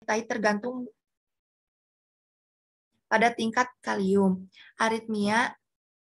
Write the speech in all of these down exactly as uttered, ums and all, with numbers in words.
menyertai tergantung pada tingkat kalium. Aritmia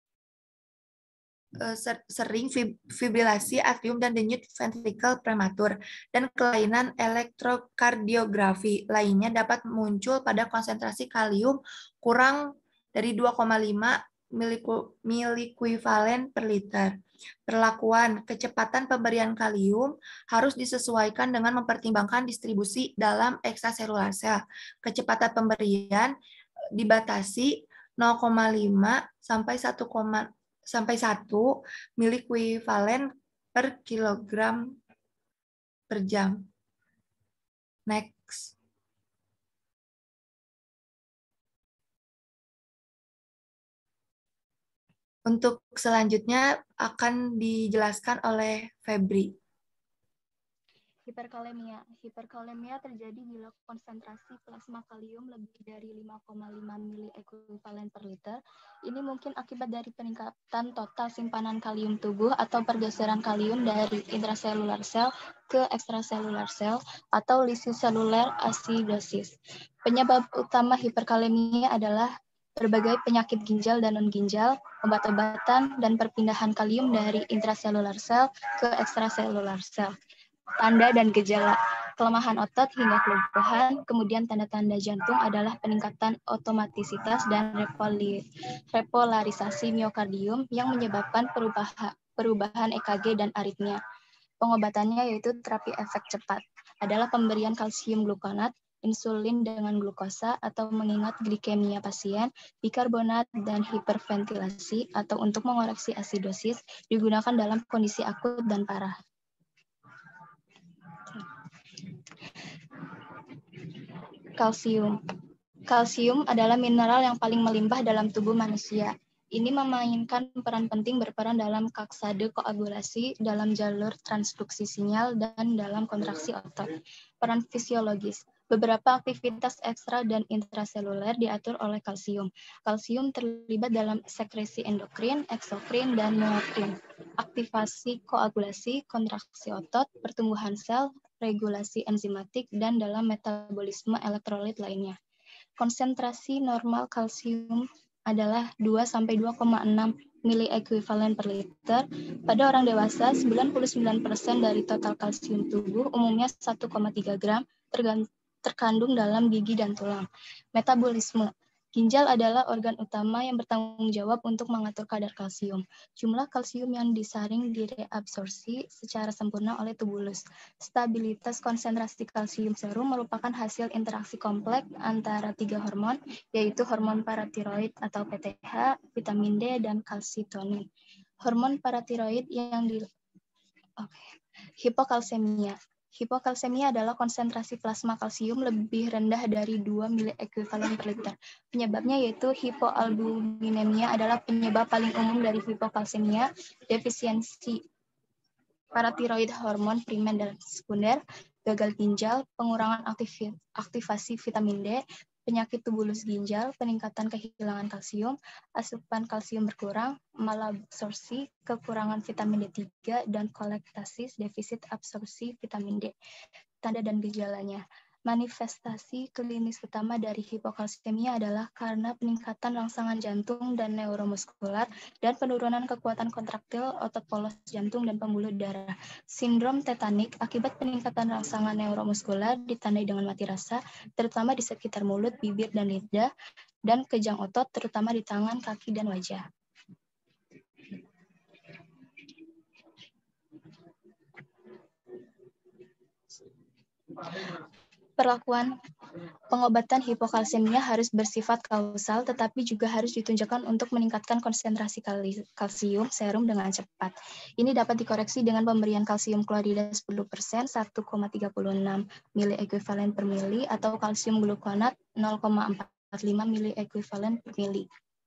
sering fibrilasi atrium dan denyut ventrikel prematur, dan kelainan elektrokardiografi lainnya dapat muncul pada konsentrasi kalium kurang dari dua koma lima milikuivalen per liter. Perlakuan kecepatan pemberian kalium harus disesuaikan dengan mempertimbangkan distribusi dalam ekstraselular sel. Kecepatan pemberian dibatasi nol koma lima sampai satu sampai satu milikuivalen per kilogram per jam. Next. Untuk selanjutnya akan dijelaskan oleh Febri. Hiperkalemia. Hiperkalemia terjadi bila konsentrasi plasma kalium lebih dari lima koma lima miliekuivalen per liter. Ini mungkin akibat dari peningkatan total simpanan kalium tubuh atau pergeseran kalium dari intraselular sel ke ekstraselular sel atau lisiseluler asidosis. Penyebab utama hiperkalemia adalah berbagai penyakit ginjal dan non-ginjal, obat-obatan, dan perpindahan kalium dari intraselular sel ke ekstraselular sel. Tanda dan gejala: kelemahan otot hingga kelumpuhan, kemudian tanda-tanda jantung adalah peningkatan otomatisitas dan repolarisasi miokardium yang menyebabkan perubahan, perubahan E K G dan aritmia. Pengobatannya yaitu terapi efek cepat, adalah pemberian kalsium glukonat, insulin dengan glukosa atau mengingat glikemia pasien, bikarbonat, dan hiperventilasi atau untuk mengoreksi asidosis digunakan dalam kondisi akut dan parah. Kalsium. Kalsium adalah mineral yang paling melimpah dalam tubuh manusia. Ini memainkan peran penting berperan dalam kaskade koagulasi, dalam jalur transduksi sinyal, dan dalam kontraksi otot. Peran fisiologis. Beberapa aktivitas ekstra dan intraseluler diatur oleh kalsium. Kalsium terlibat dalam sekresi endokrin, eksokrin, dan neokrin. Aktivasi koagulasi, kontraksi otot, pertumbuhan sel, regulasi enzimatik, dan dalam metabolisme elektrolit lainnya. Konsentrasi normal kalsium adalah dua sampai dua koma enam miliekuivalen per liter. Pada orang dewasa, sembilan puluh sembilan persen dari total kalsium tubuh, umumnya satu koma tiga gram, terkandung dalam gigi dan tulang. Metabolisme. Ginjal adalah organ utama yang bertanggung jawab untuk mengatur kadar kalsium. Jumlah kalsium yang disaring direabsorpsi secara sempurna oleh tubulus. Stabilitas konsentrasi kalsium serum merupakan hasil interaksi kompleks antara tiga hormon, yaitu hormon paratiroid atau P T H, vitamin D, dan kalsitonin. Hormon paratiroid yang di... Okay. Hipokalsemia. Hipokalsemia adalah konsentrasi plasma kalsium lebih rendah dari dua miliekuivalen per liter. Penyebabnya yaitu hipoalbuminemia adalah penyebab paling umum dari hipokalsemia, defisiensi paratiroid hormon primer dan sekunder, gagal ginjal, pengurangan aktif, aktivasi vitamin D, penyakit tubulus ginjal, peningkatan kehilangan kalsium, asupan kalsium berkurang, malabsorpsi, kekurangan vitamin D tiga, dan kolektasis, defisit absorpsi vitamin D. Tanda dan gejalanya. Manifestasi klinis utama dari hipokalsemia adalah karena peningkatan rangsangan jantung dan neuromuskular dan penurunan kekuatan kontraktil otot polos jantung dan pembuluh darah. Sindrom tetanik akibat peningkatan rangsangan neuromuskular ditandai dengan mati rasa, terutama di sekitar mulut, bibir, dan lidah, dan kejang otot, terutama di tangan, kaki, dan wajah. Perlakuan pengobatan hipokalsemia harus bersifat kausal, tetapi juga harus ditunjukkan untuk meningkatkan konsentrasi kalsium serum dengan cepat. Ini dapat dikoreksi dengan pemberian kalsium klorida sepuluh persen, satu koma tiga enam miliekuivalen per mili, atau kalsium glukonat nol koma empat lima miliekuivalen per mili.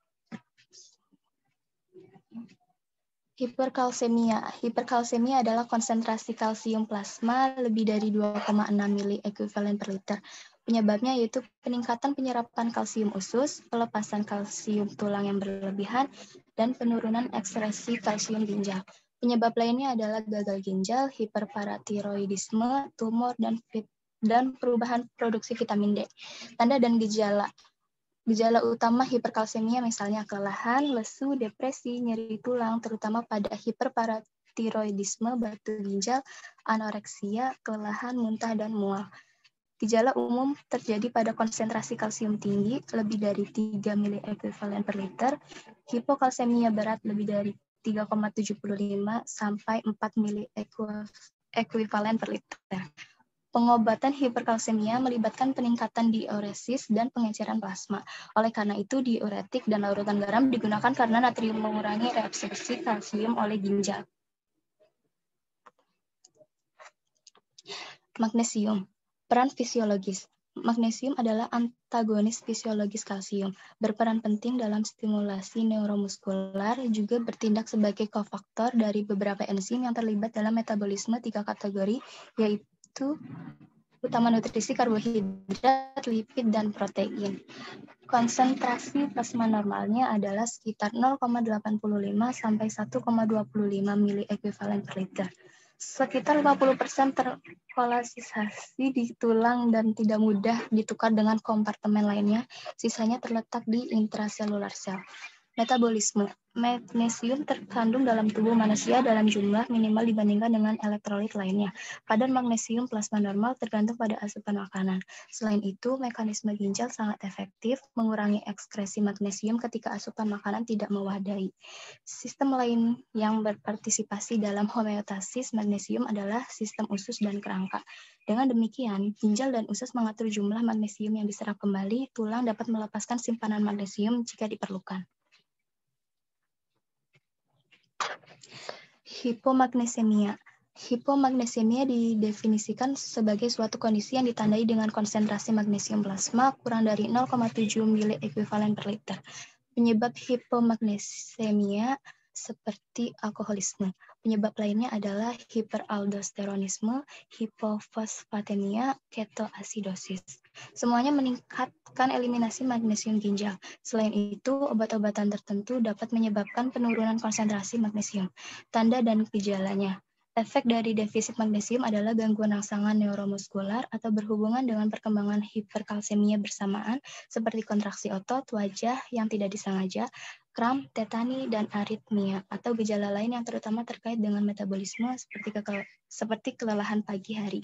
Hiperkalsemia. Hiperkalsemia adalah konsentrasi kalsium plasma lebih dari dua koma enam miliekuivalen per liter. Penyebabnya yaitu peningkatan penyerapan kalsium usus, pelepasan kalsium tulang yang berlebihan, dan penurunan ekskresi kalsium ginjal. Penyebab lainnya adalah gagal ginjal, hiperparatiroidisme, tumor, dan dan perubahan produksi vitamin D. Tanda dan gejala. Gejala utama hiperkalsemia misalnya kelelahan, lesu, depresi, nyeri tulang, terutama pada hiperparatiroidisme, batu ginjal, anoreksia, kelelahan, muntah, dan mual. Gejala umum terjadi pada konsentrasi kalsium tinggi, lebih dari tiga mili ekuivalen per liter, hipokalsemia berat lebih dari tiga koma tujuh lima sampai empat mili ekuivalen per liter. Pengobatan hiperkalsemia melibatkan peningkatan diuresis dan pengenceran plasma. Oleh karena itu, diuretik dan larutan garam digunakan karena natrium mengurangi reabsorpsi kalsium oleh ginjal. Magnesium. Peran fisiologis. Magnesium adalah antagonis fisiologis kalsium, berperan penting dalam stimulasi neuromuskular, juga bertindak sebagai kofaktor dari beberapa enzim yang terlibat dalam metabolisme tiga kategori, yaitu utama nutrisi, karbohidrat, lipid, dan protein. Konsentrasi plasma normalnya adalah sekitar nol koma delapan lima sampai satu koma dua lima mili ekuivalen per liter. Sekitar lima puluh persen terkolaksisasi di tulang dan tidak mudah ditukar dengan kompartemen lainnya, sisanya terletak di intraselular sel. Metabolisme. Magnesium terkandung dalam tubuh manusia dalam jumlah minimal dibandingkan dengan elektrolit lainnya. Kadar magnesium plasma normal tergantung pada asupan makanan. Selain itu, mekanisme ginjal sangat efektif mengurangi ekskresi magnesium ketika asupan makanan tidak mewadai. Sistem lain yang berpartisipasi dalam homeostasis magnesium adalah sistem usus dan kerangka. Dengan demikian, ginjal dan usus mengatur jumlah magnesium yang diserap kembali, tulang dapat melepaskan simpanan magnesium jika diperlukan. Hipomagnesemia. Hipomagnesemia didefinisikan sebagai suatu kondisi yang ditandai dengan konsentrasi magnesium plasma kurang dari nol koma tujuh mili ekuivalen per liter. Penyebab hipomagnesemia seperti alkoholisme. Penyebab lainnya adalah hiperaldosteronisme, hipofosfatemia, ketoasidosis. Semuanya meningkatkan eliminasi magnesium ginjal. Selain itu, obat-obatan tertentu dapat menyebabkan penurunan konsentrasi magnesium. Tanda dan gejalanya. Efek dari defisit magnesium adalah gangguan rangsangan neuromuskular atau berhubungan dengan perkembangan hiperkalsemia bersamaan, seperti kontraksi otot, wajah yang tidak disengaja, kram, tetani, dan aritmia, atau gejala lain yang terutama terkait dengan metabolisme seperti, ke seperti kelelahan pagi hari.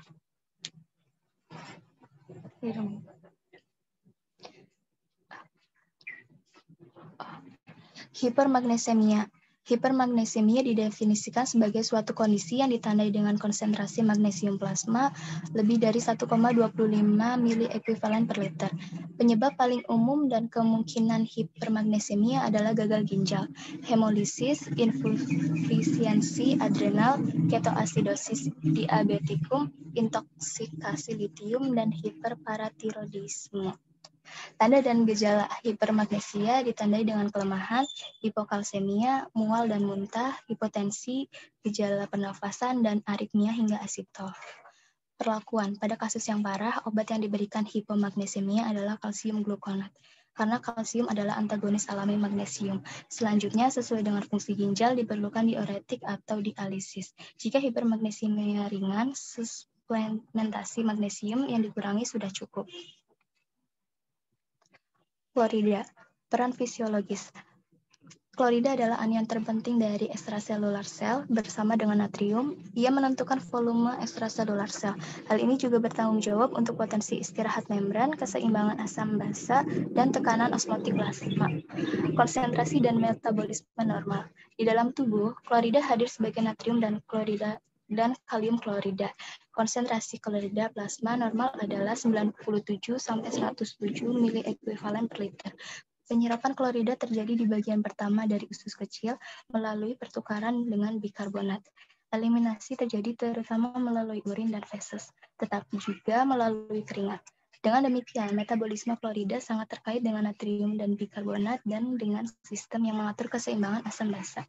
Hipermagnesemia. Hipermagnesemia didefinisikan sebagai suatu kondisi yang ditandai dengan konsentrasi magnesium plasma lebih dari satu koma dua lima mili ekuivalen per liter. Penyebab paling umum dan kemungkinan hipermagnesemia adalah gagal ginjal, hemolisis, infisiensi adrenal, ketoasidosis diabetikum, intoksikasi litium, dan hiperparatiroidisme. Tanda dan gejala hipermagnesia ditandai dengan kelemahan, hipokalsemia, mual dan muntah, hipotensi, gejala pernafasan, dan aritmia hingga asitol. Perlakuan. Pada kasus yang parah, obat yang diberikan hipomagnesemia adalah kalsium glukonat, karena kalsium adalah antagonis alami magnesium. Selanjutnya, sesuai dengan fungsi ginjal, diperlukan diuretik atau dialisis. Jika hipermagnesemia ringan, suplementasi magnesium yang dikurangi sudah cukup. Klorida. Peran fisiologis. Klorida adalah anion terpenting dari ekstraselular sel bersama dengan natrium. Ia menentukan volume ekstraselular sel. Hal ini juga bertanggung jawab untuk potensi istirahat membran, keseimbangan asam basa, dan tekanan osmotik plasma. Konsentrasi dan metabolisme normal. Di dalam tubuh, klorida hadir sebagai natrium dan klorida dan kalium klorida. Konsentrasi klorida plasma normal adalah sembilan puluh tujuh sampai seratus tujuh mili ekuivalen per liter. Penyerapan klorida terjadi di bagian pertama dari usus kecil melalui pertukaran dengan bikarbonat. Eliminasi terjadi terutama melalui urin dan feses, tetapi juga melalui keringat. Dengan demikian, metabolisme klorida sangat terkait dengan natrium dan bikarbonat dan dengan sistem yang mengatur keseimbangan asam basa.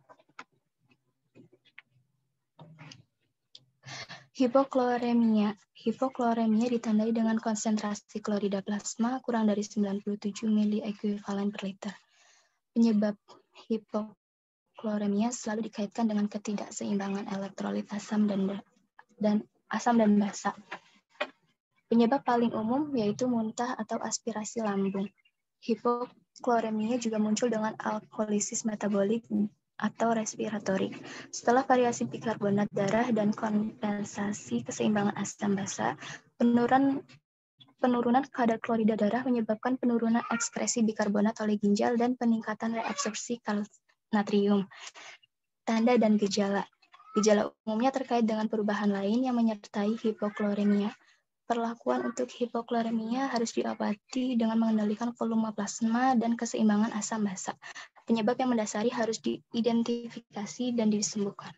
Hipokloremia. Hipokloremia ditandai dengan konsentrasi klorida plasma kurang dari sembilan puluh tujuh mili ekuivalen per liter. Penyebab hipokloremia selalu dikaitkan dengan ketidakseimbangan elektrolit asam dan dan asam dan basa. Penyebab paling umum yaitu muntah atau aspirasi lambung. Hipokloremia juga muncul dengan alkolisis metabolik atau respiratorik. Setelah variasi bikarbonat darah dan kompensasi keseimbangan asam basa, penurunan penurunan kadar klorida darah menyebabkan penurunan ekskresi bikarbonat oleh ginjal dan peningkatan reabsorpsi natrium. Tanda dan gejala. Gejala umumnya terkait dengan perubahan lain yang menyertai hipokloremia. Perlakuan untuk hipokloremia harus diobati dengan mengendalikan volume plasma dan keseimbangan asam basa. Penyebab yang mendasari harus diidentifikasi dan disembuhkan.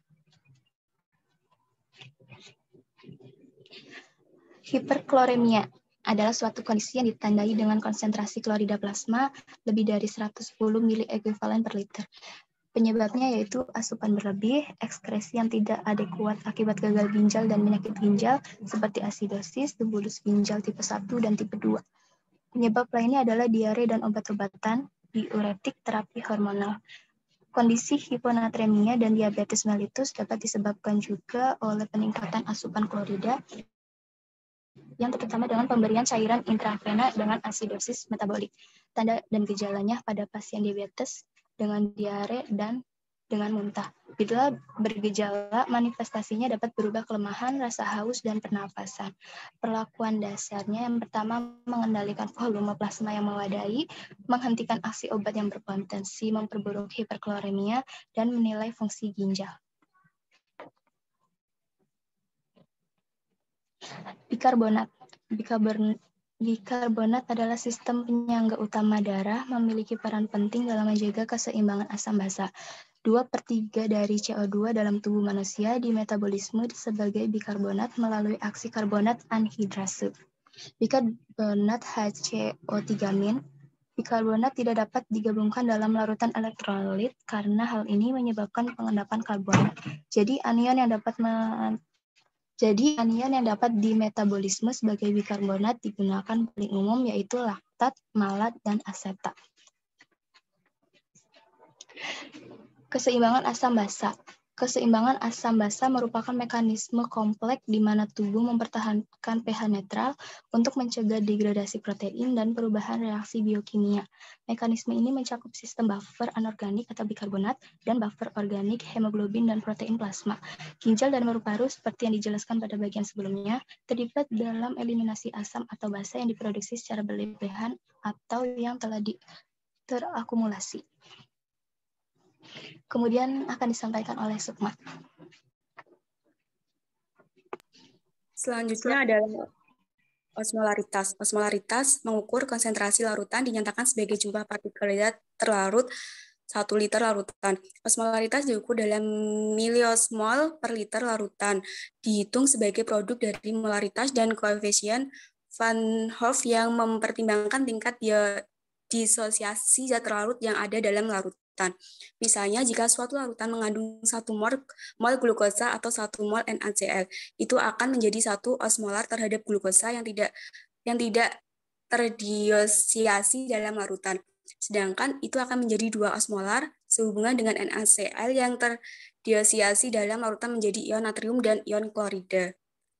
Hiperkloremia adalah suatu kondisi yang ditandai dengan konsentrasi klorida plasma lebih dari seratus sepuluh mili ekuivalen per liter. Penyebabnya yaitu asupan berlebih, ekskresi yang tidak adekuat akibat gagal ginjal dan penyakit ginjal seperti asidosis, tubulus ginjal tipe satu dan tipe dua. Penyebab lainnya adalah diare dan obat-obatan, diuretik, terapi hormonal. Kondisi hiponatremia dan diabetes mellitus dapat disebabkan juga oleh peningkatan asupan klorida yang terutama dengan pemberian cairan intravena dengan asidosis metabolik. Tanda dan gejalanya pada pasien diabetes dengan diare dan dengan muntah. Bila bergejala, manifestasinya dapat berubah kelemahan, rasa haus, dan pernafasan. Perlakuan dasarnya yang pertama mengendalikan volume plasma yang memadai, menghentikan aksi obat yang berpotensi memperburuk hiperkloremia, dan menilai fungsi ginjal. Bikarbonat. Bikarbonat Bikarbonat adalah sistem penyangga utama darah, memiliki peran penting dalam menjaga keseimbangan asam basa. dua per tiga dari C O dua dalam tubuh manusia dimetabolisme sebagai bikarbonat melalui aksi karbonat anhidrase. Bikarbonat H C O tiga min. Bikarbonat tidak dapat digabungkan dalam larutan elektrolit karena hal ini menyebabkan pengendapan karbon. Jadi anion yang dapat men Jadi, anion yang dapat dimetabolisme sebagai bikarbonat digunakan paling umum yaitu laktat, malat, dan asetat. Keseimbangan asam basa. Keseimbangan asam basa merupakan mekanisme kompleks di mana tubuh mempertahankan pH netral untuk mencegah degradasi protein dan perubahan reaksi biokimia. Mekanisme ini mencakup sistem buffer anorganik atau bikarbonat dan buffer organik hemoglobin dan protein plasma. Ginjal dan paru-paru seperti yang dijelaskan pada bagian sebelumnya terlibat dalam eliminasi asam atau basa yang diproduksi secara berlebihan atau yang telah di- terakumulasi. Kemudian akan disampaikan oleh Sukma. Selanjutnya adalah osmolaritas. Osmolaritas mengukur konsentrasi larutan dinyatakan sebagai jumlah partikel terlarut satu liter larutan. Osmolaritas diukur dalam miliosmol per liter larutan. Dihitung sebagai produk dari molaritas dan koefisien Van Hoff yang mempertimbangkan tingkat disosiasi zat larut yang ada dalam larutan. Misalnya, jika suatu larutan mengandung satu mol, mol glukosa atau satu mol NaCl, itu akan menjadi satu osmolar terhadap glukosa yang tidak yang tidak terdisosiasi dalam larutan. Sedangkan itu akan menjadi dua osmolar sehubungan dengan NaCl yang terdisosiasi dalam larutan menjadi ion natrium dan ion klorida.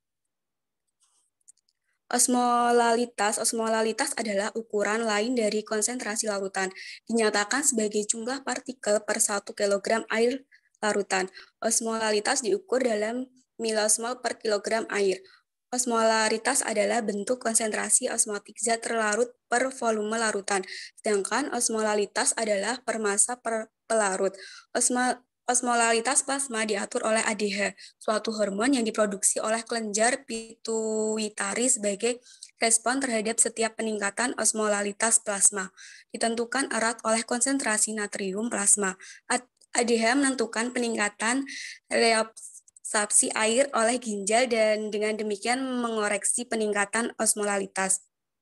Osmolalitas. Osmolalitas adalah ukuran lain dari konsentrasi larutan. Dinyatakan sebagai jumlah partikel per satu kilogram air larutan. Osmolalitas diukur dalam milosmol per kilogram air. Osmolaritas adalah bentuk konsentrasi osmotik zat terlarut per volume larutan. Sedangkan osmolalitas adalah per massa per pelarut. Osmol Osmolaritas plasma diatur oleh A D H, suatu hormon yang diproduksi oleh kelenjar pituitari sebagai respon terhadap setiap peningkatan osmolaritas plasma. Ditentukan erat oleh konsentrasi natrium plasma. A D H menentukan peningkatan reabsorpsi air oleh ginjal dan dengan demikian mengoreksi peningkatan osmolaritas.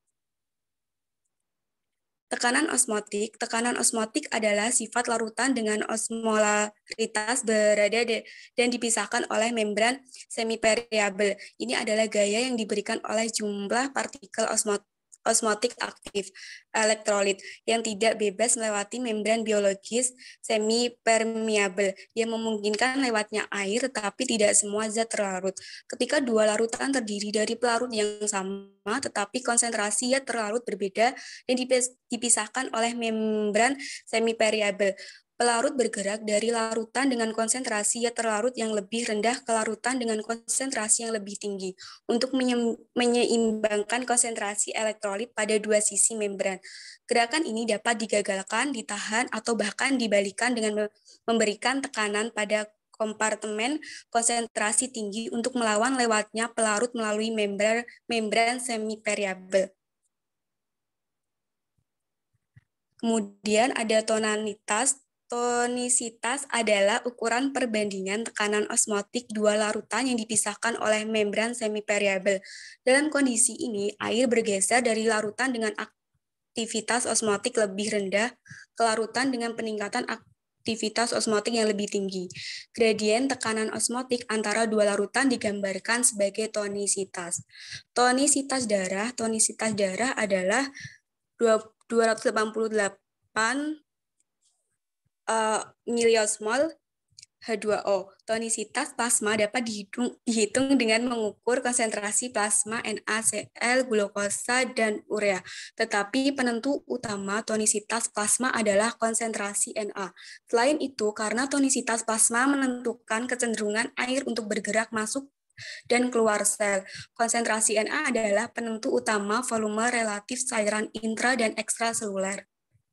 Tekanan osmotik. Tekanan osmotik adalah sifat larutan dengan osmolaritas berada de, dan dipisahkan oleh membran semiperiabel. Ini adalah gaya yang diberikan oleh jumlah partikel osmot, osmotik aktif, elektrolit, yang tidak bebas melewati membran biologis semi-permeable, yang memungkinkan lewatnya air, tetapi tidak semua zat terlarut. Ketika dua larutan terdiri dari pelarut yang sama, tetapi konsentrasi zat terlarut berbeda dan dipisahkan oleh membran semi-permeable, pelarut bergerak dari larutan dengan konsentrasi zat terlarut yang lebih rendah ke larutan dengan konsentrasi yang lebih tinggi untuk menyeimbangkan konsentrasi elektrolit pada dua sisi membran. Gerakan ini dapat digagalkan, ditahan, atau bahkan dibalikan dengan memberikan tekanan pada kompartemen konsentrasi tinggi untuk melawan lewatnya pelarut melalui membran, membran semi-permeable. Kemudian ada tonalitas. Tonisitas adalah ukuran perbandingan tekanan osmotik dua larutan yang dipisahkan oleh membran semi-permeable. Dalam kondisi ini, air bergeser dari larutan dengan aktivitas osmotik lebih rendah ke larutan dengan peningkatan aktivitas osmotik yang lebih tinggi. Gradien tekanan osmotik antara dua larutan digambarkan sebagai tonisitas. Tonisitas darah, tonisitas darah adalah dua ratus delapan puluh delapan Uh, miliosmol H dua O. Tonisitas plasma dapat dihitung, dihitung dengan mengukur konsentrasi plasma NaCl, glukosa, dan urea. Tetapi penentu utama tonisitas plasma adalah konsentrasi Na. Selain itu, karena tonisitas plasma menentukan kecenderungan air untuk bergerak masuk dan keluar sel, konsentrasi Na adalah penentu utama volume relatif cairan intra dan ekstraseluler.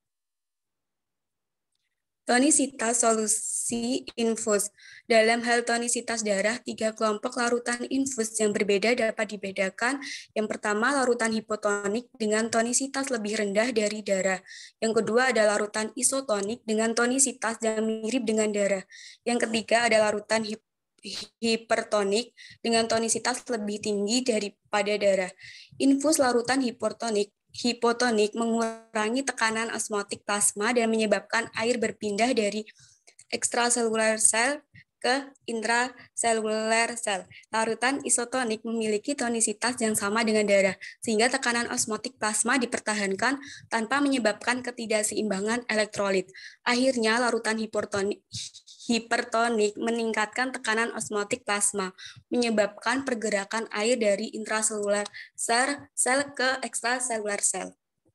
Tonisitas solusi infus. Dalam hal tonisitas darah, tiga kelompok larutan infus yang berbeda dapat dibedakan. Yang pertama, larutan hipotonik dengan tonisitas lebih rendah dari darah. Yang kedua ada larutan isotonik dengan tonisitas yang mirip dengan darah. Yang ketiga ada larutan hip hipertonik dengan tonisitas lebih tinggi daripada darah. Infus larutan hipertonik hipotonik mengurangi tekanan osmotik plasma dan menyebabkan air berpindah dari ekstraseluler sel ke intraseluler sel. Larutan isotonik memiliki tonisitas yang sama dengan darah, sehingga tekanan osmotik plasma dipertahankan tanpa menyebabkan ketidakseimbangan elektrolit. Akhirnya, larutan hipertonik hipertonik meningkatkan tekanan osmotik plasma, menyebabkan pergerakan air dari intraseluler sel, sel ke ekstraseluler sel.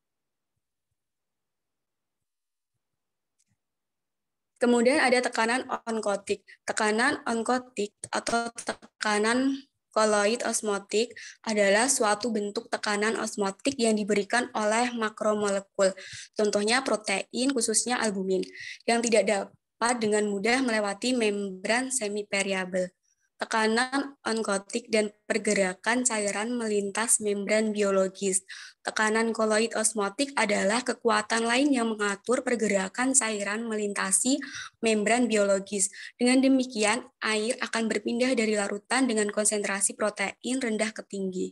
Kemudian ada tekanan onkotik. Tekanan onkotik atau tekanan koloid osmotik adalah suatu bentuk tekanan osmotik yang diberikan oleh makromolekul, contohnya protein, khususnya albumin, yang tidak dapat dengan mudah melewati membran semi-permeable. Tekanan onkotik dan pergerakan cairan melintas membran biologis. Tekanan koloid osmotik adalah kekuatan lain yang mengatur pergerakan cairan melintasi membran biologis. Dengan demikian, air akan berpindah dari larutan dengan konsentrasi protein rendah ke tinggi.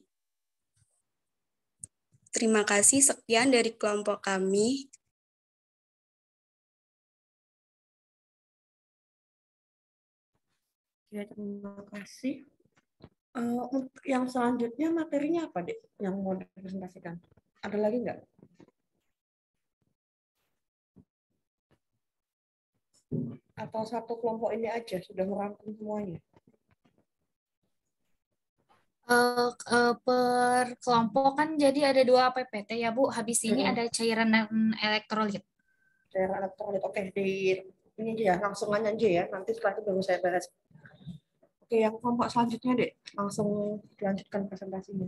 Terima kasih, sekian dari kelompok kami. Ya, terima kasih. Uh, untuk yang selanjutnya materinya apa, Dek? Yang mau dipresentasikan? Ada lagi nggak? Atau satu kelompok ini aja sudah merangkum semuanya? Uh, uh, per kelompok kan jadi ada dua P P T ya Bu. Habis ini Hmm. ada cairan dan elektrolit. Cairan elektrolit. Oke, di ini aja ya, langsung aja ya. Nanti setelah itu baru saya bahas. Oke, yang kelompok selanjutnya, Dek. Langsung dilanjutkan presentasinya.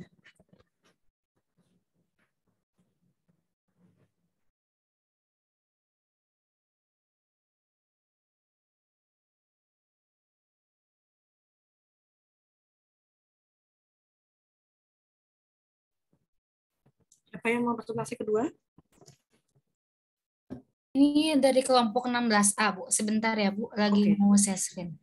Siapa yang mau presentasi kedua? Ini dari kelompok enam belas A, Bu. Sebentar ya, Bu. Lagi Oke. mau share screen.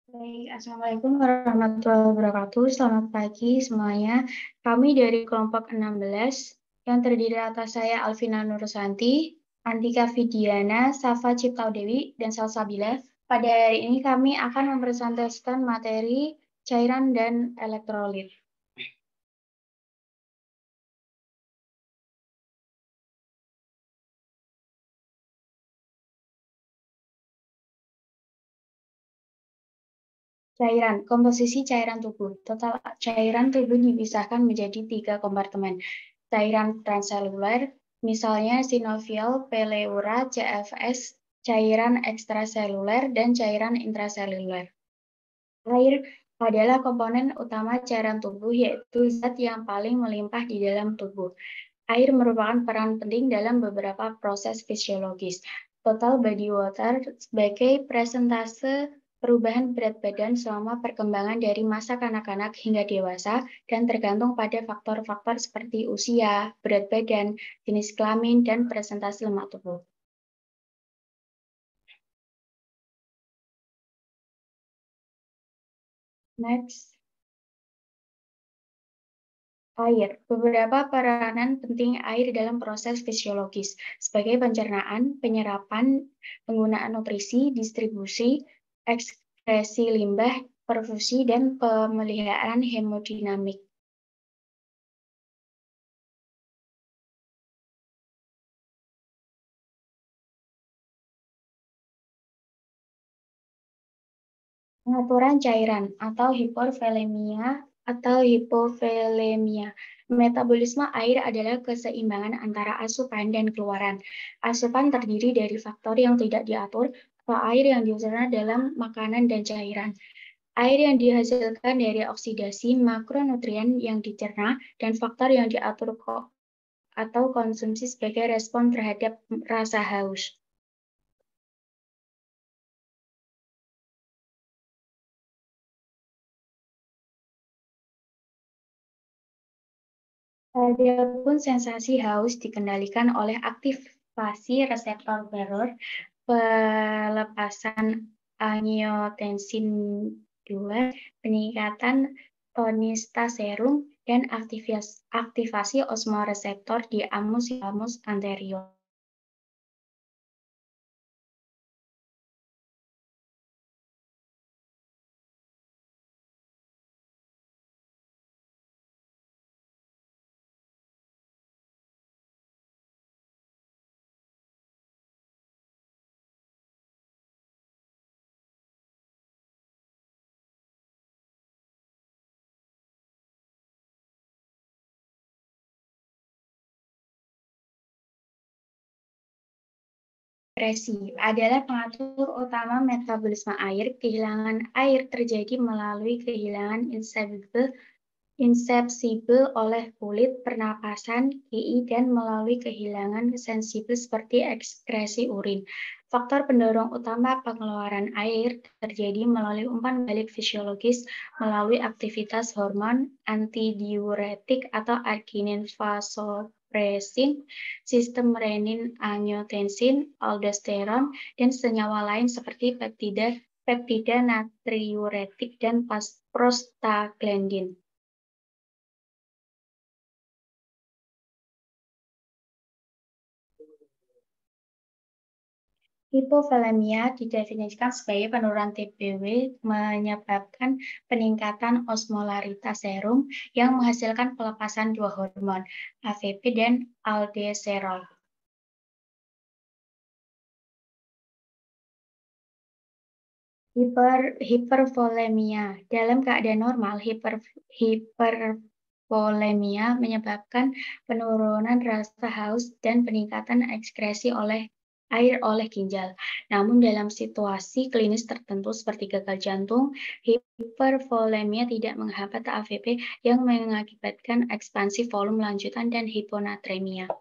Baik, Assalamualaikum warahmatullahi wabarakatuh. Selamat pagi semuanya. Kami dari kelompok enam belas yang terdiri atas saya Alvina Nurusanti, Antika Vidiana, Safa Ciptaudewi, dan Salsabila. Pada hari ini kami akan mempresentasikan materi cairan dan elektrolit. Cairan, komposisi cairan tubuh. Total cairan tubuh dipisahkan menjadi tiga kompartemen. Cairan transseluler, misalnya sinovial, pleura, C F S, cairan ekstraseluler, dan cairan intraseluler. Air adalah komponen utama cairan tubuh, yaitu zat yang paling melimpah di dalam tubuh. Air merupakan peran penting dalam beberapa proses fisiologis. Total body water sebagai presentase perubahan berat badan selama perkembangan dari masa kanak-kanak hingga dewasa dan tergantung pada faktor-faktor seperti usia, berat badan, jenis kelamin, dan presentasi lemak tubuh. Next. Air. Beberapa peranan penting air dalam proses fisiologis, sebagai pencernaan, penyerapan, penggunaan nutrisi, distribusi, ekskresi limbah, perfusi, dan pemeliharaan hemodinamik. Pengaturan cairan atau hipervolemia atau hipovolemia. Metabolisme air adalah keseimbangan antara asupan dan keluaran. Asupan terdiri dari faktor yang tidak diatur atau air yang dicerna dalam makanan dan cairan. Air yang dihasilkan dari oksidasi makronutrien yang dicerna dan faktor yang diatur kok atau konsumsi sebagai respon terhadap rasa haus. Adapun sensasi haus dikendalikan oleh aktivasi reseptor Barrow, pelepasan angiotensin dua, peningkatan tonistaserum, dan aktivasi, aktivasi osmoreseptor di amus anterior. Ekskresi adalah pengatur utama metabolisme air. Kehilangan air terjadi melalui kehilangan insepsible, insepsible oleh kulit, pernapasan, G I, dan melalui kehilangan sensibel seperti ekskresi urin. Faktor pendorong utama pengeluaran air terjadi melalui umpan balik fisiologis melalui aktivitas hormon antidiuretik atau arginin vasopressin, sistem renin angiotensin, aldosteron, dan senyawa lain seperti peptida, peptida natriuretik, dan prostaglandin. Hipovolemia didefinisikan sebagai penurunan T B W menyebabkan peningkatan osmolaritas serum yang menghasilkan pelepasan dua hormon, A V P dan aldosterol. Hiper, hipervolemia. Dalam keadaan normal, hiper, hipervolemia menyebabkan penurunan rasa haus dan peningkatan ekskresi oleh air oleh ginjal. Namun dalam situasi klinis tertentu seperti gagal jantung, hipervolemia tidak menghambat A V P yang mengakibatkan ekspansi volume lanjutan dan hiponatremia.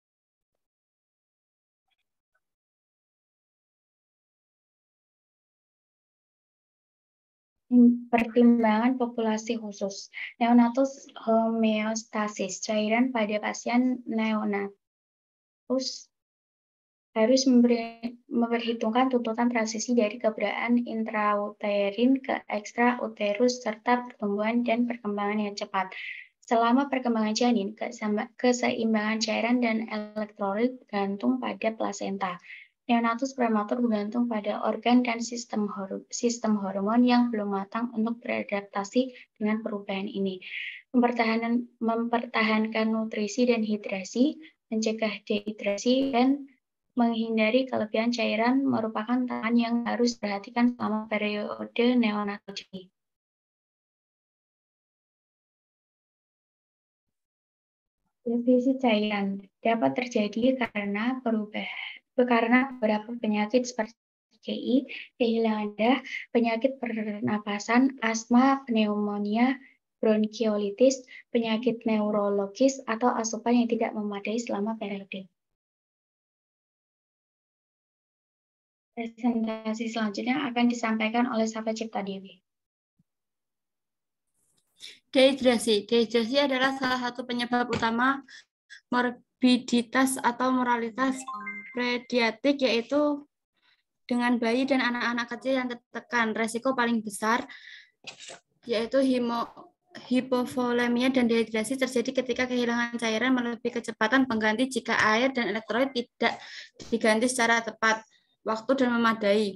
Pertimbangan populasi khusus. Neonatus homeostasis, cairan pada pasien neonatus harus memperhitungkan tuntutan transisi dari keberadaan intrauterin ke ekstrauterus serta pertumbuhan dan perkembangan yang cepat. Selama perkembangan janin, keseimbangan cairan dan elektrolit bergantung pada plasenta. Neonatus prematur bergantung pada organ dan sistem, hor sistem hormon yang belum matang untuk beradaptasi dengan perubahan ini. Mempertahankan, mempertahankan nutrisi dan hidrasi, mencegah dehidrasi, dan menghindari kelebihan cairan merupakan tantangan yang harus diperhatikan selama periode neonatal ini. Defisit cairan dapat terjadi karena perubahan karena beberapa penyakit seperti G I, kehilangan darah, penyakit pernapasan, asma, pneumonia, bronkiolitis, penyakit neurologis, atau asupan yang tidak memadai selama periode. Presentasi selanjutnya akan disampaikan oleh Safa Cipta Dewi. Dehidrasi. Dehidrasi adalah salah satu penyebab utama morbiditas atau moralitas pediatrik, yaitu dengan bayi dan anak-anak kecil yang tertekan. Resiko paling besar yaitu himo, hipovolemia dan dehidrasi terjadi ketika kehilangan cairan melebihi kecepatan pengganti jika air dan elektrolit tidak diganti secara tepat waktu dan memadai.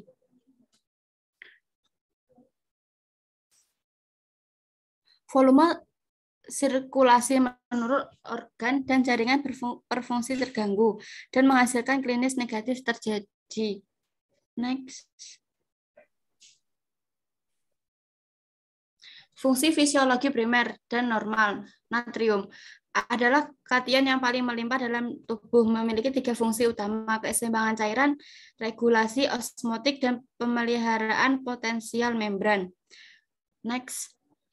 Volume sirkulasi menurut organ dan jaringan berfungsi terganggu dan menghasilkan klinis negatif terjadi. Next. Fungsi fisiologi primer dan normal. Natrium adalah kation yang paling melimpah dalam tubuh, memiliki tiga fungsi utama: keseimbangan cairan, regulasi osmotik, dan pemeliharaan potensial membran. Next.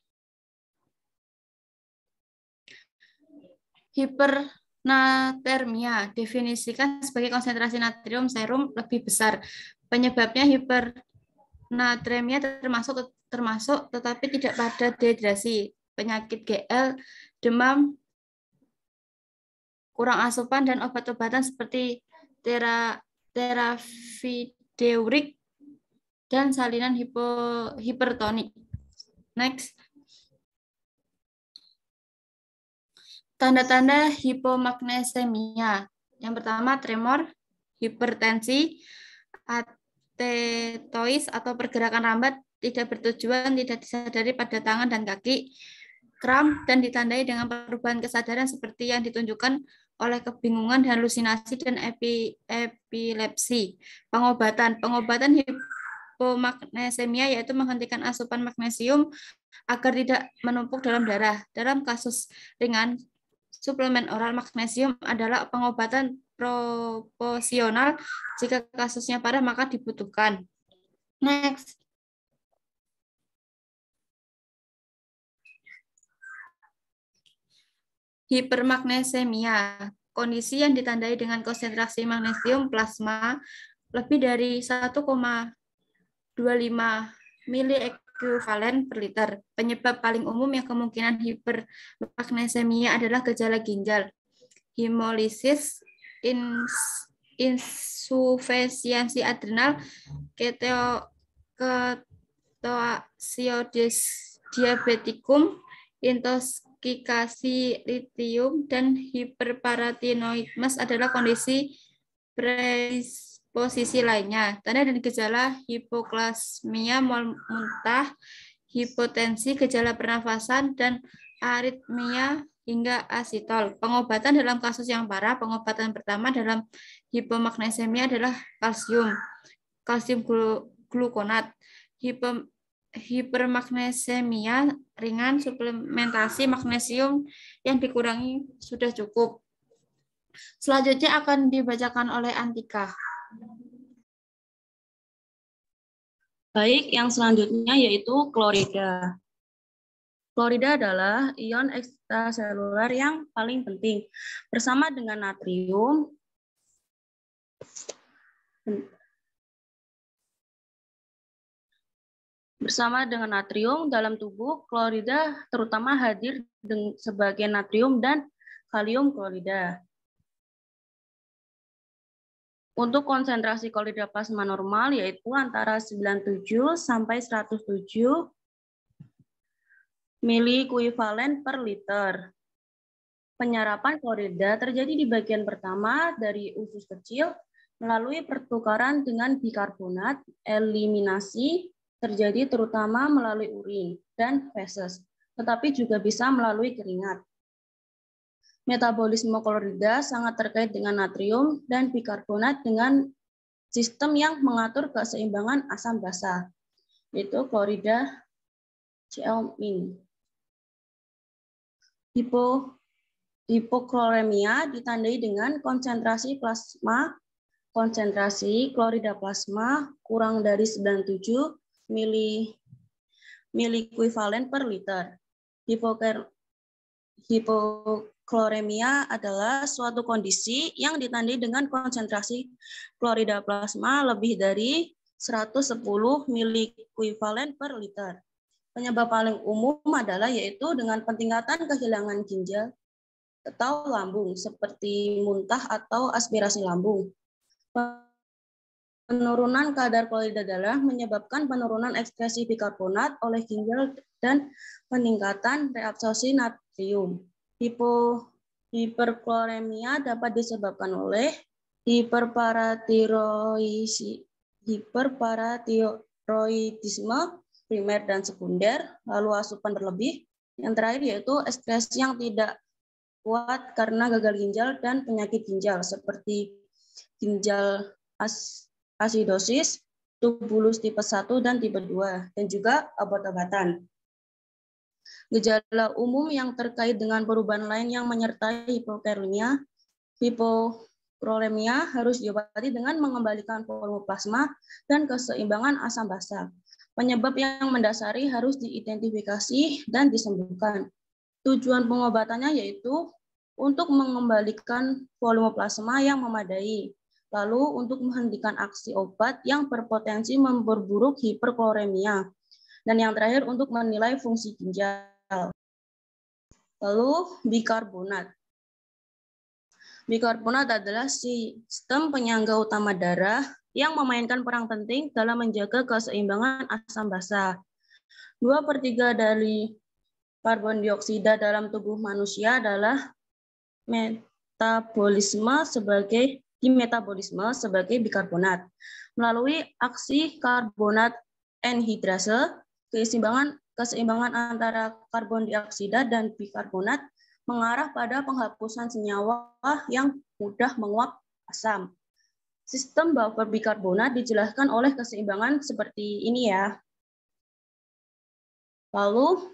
Hipernatremia definisikan sebagai konsentrasi natrium serum lebih besar. Penyebabnya hipernatremia termasuk termasuk tetapi tidak pada dehidrasi, penyakit G L, demam, kurang asupan, dan obat-obatan seperti tera, teravideurik dan salinan hipo, hipertonik. Next. Tanda-tanda hipomagnesemia. Yang pertama, tremor, hipertensi, atetois atau pergerakan lambat, tidak bertujuan, tidak disadari pada tangan dan kaki, kram, dan ditandai dengan perubahan kesadaran seperti yang ditunjukkan oleh kebingungan, halusinasi, dan epi, epilepsi. Pengobatan. Pengobatan hipomagnesemia yaitu menghentikan asupan magnesium agar tidak menumpuk dalam darah. Dalam kasus ringan, suplemen oral magnesium adalah pengobatan proporsional. Jika kasusnya parah, maka dibutuhkan. Next. Hipermagnesemia, kondisi yang ditandai dengan konsentrasi magnesium plasma lebih dari satu koma dua lima miliekuivalen per liter. Penyebab paling umum yang kemungkinan hipermagnesemia adalah gejala ginjal, hemolisis, ins, insufisiensi adrenal, keteo, ketoacidosis diabeticum, intoxikasi litium, dan hiperparatinoidisme adalah kondisi predisposisi lainnya. Tanda dan gejala: hipoklasmia, muntah, hipotensi, gejala pernafasan, dan aritmia hingga asitol. Pengobatan dalam kasus yang parah. Pengobatan pertama dalam hipomagnesemia adalah kalsium, kalsium glukonat. Hipo, hipermagnesemia ringan, suplementasi magnesium yang dikurangi sudah cukup. Selanjutnya akan dibacakan oleh Antika. Baik, yang selanjutnya yaitu klorida. Klorida adalah ion ekstraseluler yang paling penting. Bersama dengan natrium, bersama dengan natrium dalam tubuh, klorida terutama hadir sebagai natrium dan kalium klorida. Untuk konsentrasi klorida plasma normal yaitu antara sembilan puluh tujuh sampai seratus tujuh mili kuivalen per liter. Penyerapan klorida terjadi di bagian pertama dari usus kecil melalui pertukaran dengan bikarbonat. Eliminasi terjadi terutama melalui urin dan feses, tetapi juga bisa melalui keringat. Metabolisme klorida sangat terkait dengan natrium dan bikarbonat dengan sistem yang mengatur keseimbangan asam basa, yaitu klorida Cl-min. Hipo, hipokloremia ditandai dengan konsentrasi plasma, konsentrasi klorida plasma kurang dari sembilan puluh tujuh mili mili kuivalen per liter. Hipoker, hipokloremia adalah suatu kondisi yang ditandai dengan konsentrasi klorida plasma lebih dari seratus sepuluh mili kuivalen per liter. Penyebab paling umum adalah yaitu dengan peningkatan kehilangan ginjal atau lambung seperti muntah atau aspirasi lambung. Penurunan kadar klorida darah menyebabkan penurunan ekskresi bikarbonat oleh ginjal dan peningkatan reabsorpsi natrium. Hipo, hiperkloremia dapat disebabkan oleh hiperparatiroidisme, hiperparatiroidisme primer dan sekunder, lalu asupan berlebih. Yang terakhir yaitu ekskresi yang tidak kuat karena gagal ginjal dan penyakit ginjal seperti ginjal as asidosis, tubulus tipe satu dan tipe dua, dan juga obat-obatan. Gejala umum yang terkait dengan perubahan lain yang menyertai hipokloremia, hipokloremia harus diobati dengan mengembalikan volume plasma dan keseimbangan asam basa. Penyebab yang mendasari harus diidentifikasi dan disembuhkan. Tujuan pengobatannya yaitu untuk mengembalikan volume plasma yang memadai, lalu untuk menghentikan aksi obat yang berpotensi memperburuk hiperkloremia, dan yang terakhir untuk menilai fungsi ginjal. Lalu bikarbonat. Bikarbonat adalah sistem penyangga utama darah yang memainkan peran penting dalam menjaga keseimbangan asam basa. Dua per tiga dari karbon dioksida dalam tubuh manusia adalah metabolisme sebagai dimetabolisme sebagai bikarbonat. Melalui aksi karbonat anhidrase, keseimbangan keseimbangan antara karbon dioksida dan bikarbonat mengarah pada penghapusan senyawa yang mudah menguap asam. Sistem buffer bikarbonat dijelaskan oleh keseimbangan seperti ini ya. Lalu,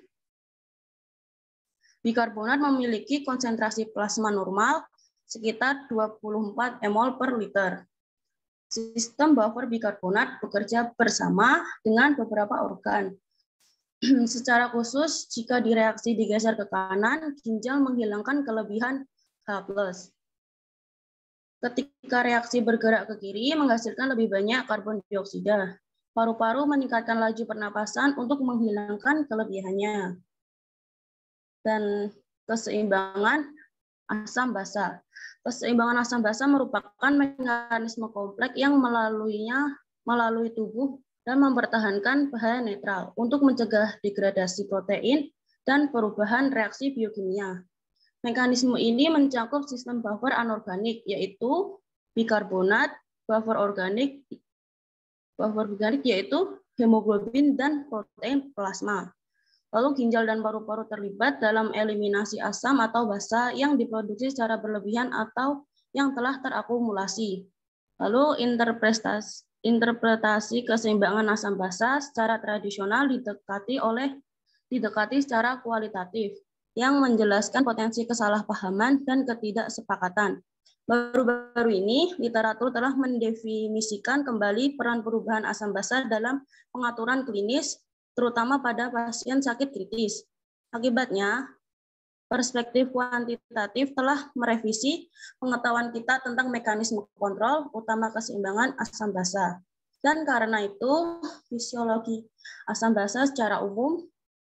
bikarbonat memiliki konsentrasi plasma normal sekitar dua puluh empat mol per liter. Sistem buffer bikarbonat bekerja bersama dengan beberapa organ. Secara khusus, jika direaksi digeser ke kanan, ginjal menghilangkan kelebihan H plus. Ketika reaksi bergerak ke kiri, menghasilkan lebih banyak karbon dioksida. Paru-paru meningkatkan laju pernapasan untuk menghilangkan kelebihannya. Dan keseimbangan asam basa. Keseimbangan asam basa merupakan mekanisme kompleks yang melaluinya melalui tubuh dan mempertahankan pH netral untuk mencegah degradasi protein dan perubahan reaksi biokimia. Mekanisme ini mencakup sistem buffer anorganik, yaitu bikarbonat, buffer organik, buffer organik yaitu hemoglobin dan protein plasma. Lalu ginjal dan paru-paru terlibat dalam eliminasi asam atau basa yang diproduksi secara berlebihan atau yang telah terakumulasi. Lalu interpretasi, interpretasi keseimbangan asam basa secara tradisional didekati oleh didekati secara kualitatif, yang menjelaskan potensi kesalahpahaman dan ketidaksepakatan. Baru-baru ini, literatur telah mendefinisikan kembali peran perubahan asam basa dalam pengaturan klinis, terutama pada pasien sakit kritis. Akibatnya, perspektif kuantitatif telah merevisi pengetahuan kita tentang mekanisme kontrol, utama keseimbangan asam basa. Dan karena itu, fisiologi asam basa secara umum.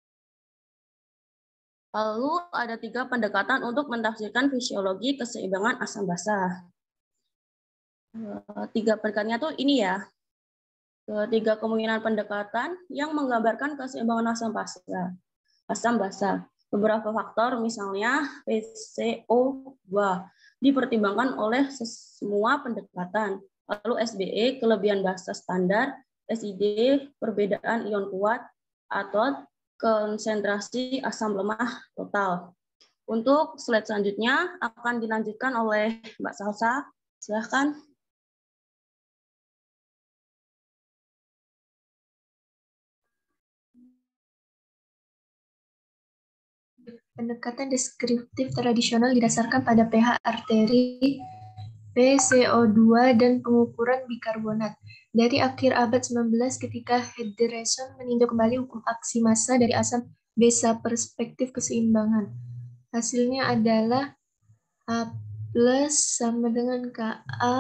Lalu ada tiga pendekatan untuk mentafsirkan fisiologi keseimbangan asam basa. Tiga pendekatannya tuh ini ya. Tiga kemungkinan pendekatan yang menggambarkan keseimbangan asam basa. Asam basa. Beberapa faktor misalnya P C O dua dipertimbangkan oleh semua pendekatan. Lalu S B E kelebihan basa standar, S I D perbedaan ion kuat atau konsentrasi asam lemah total. Untuk slide selanjutnya akan dilanjutkan oleh Mbak Salsa. Silahkan. Pendekatan deskriptif tradisional didasarkan pada pH arteri, P C O dua, dan pengukuran bikarbonat. Dari akhir abad sembilan belas ketika Henderson meninjau kembali hukum aksi massa dari asam basa perspektif keseimbangan. Hasilnya adalah H plus sama dengan Ka,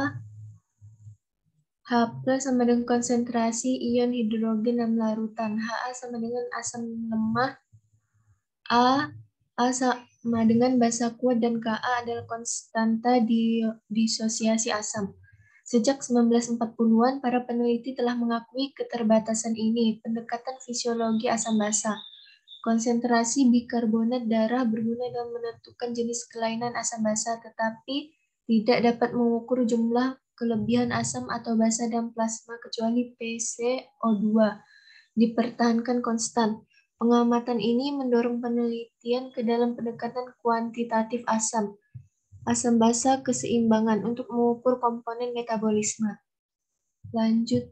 H plus sama dengan konsentrasi ion hidrogen dalam larutan, Ha sama dengan asam lemah, A A sama dengan basa kuat, dan Ka adalah konstanta di disosiasi asam. Sejak sembilan belas empat puluhan, para peneliti telah mengakui keterbatasan ini. Pendekatan fisiologi asam basa. Konsentrasi bikarbonat darah berguna dalam menentukan jenis kelainan asam basa, tetapi tidak dapat mengukur jumlah kelebihan asam atau basa dalam plasma kecuali P C O dua dipertahankan konstan. Pengamatan ini mendorong penelitian ke dalam pendekatan kuantitatif asam, asam basa keseimbangan untuk mengukur komponen metabolisme. Lanjut.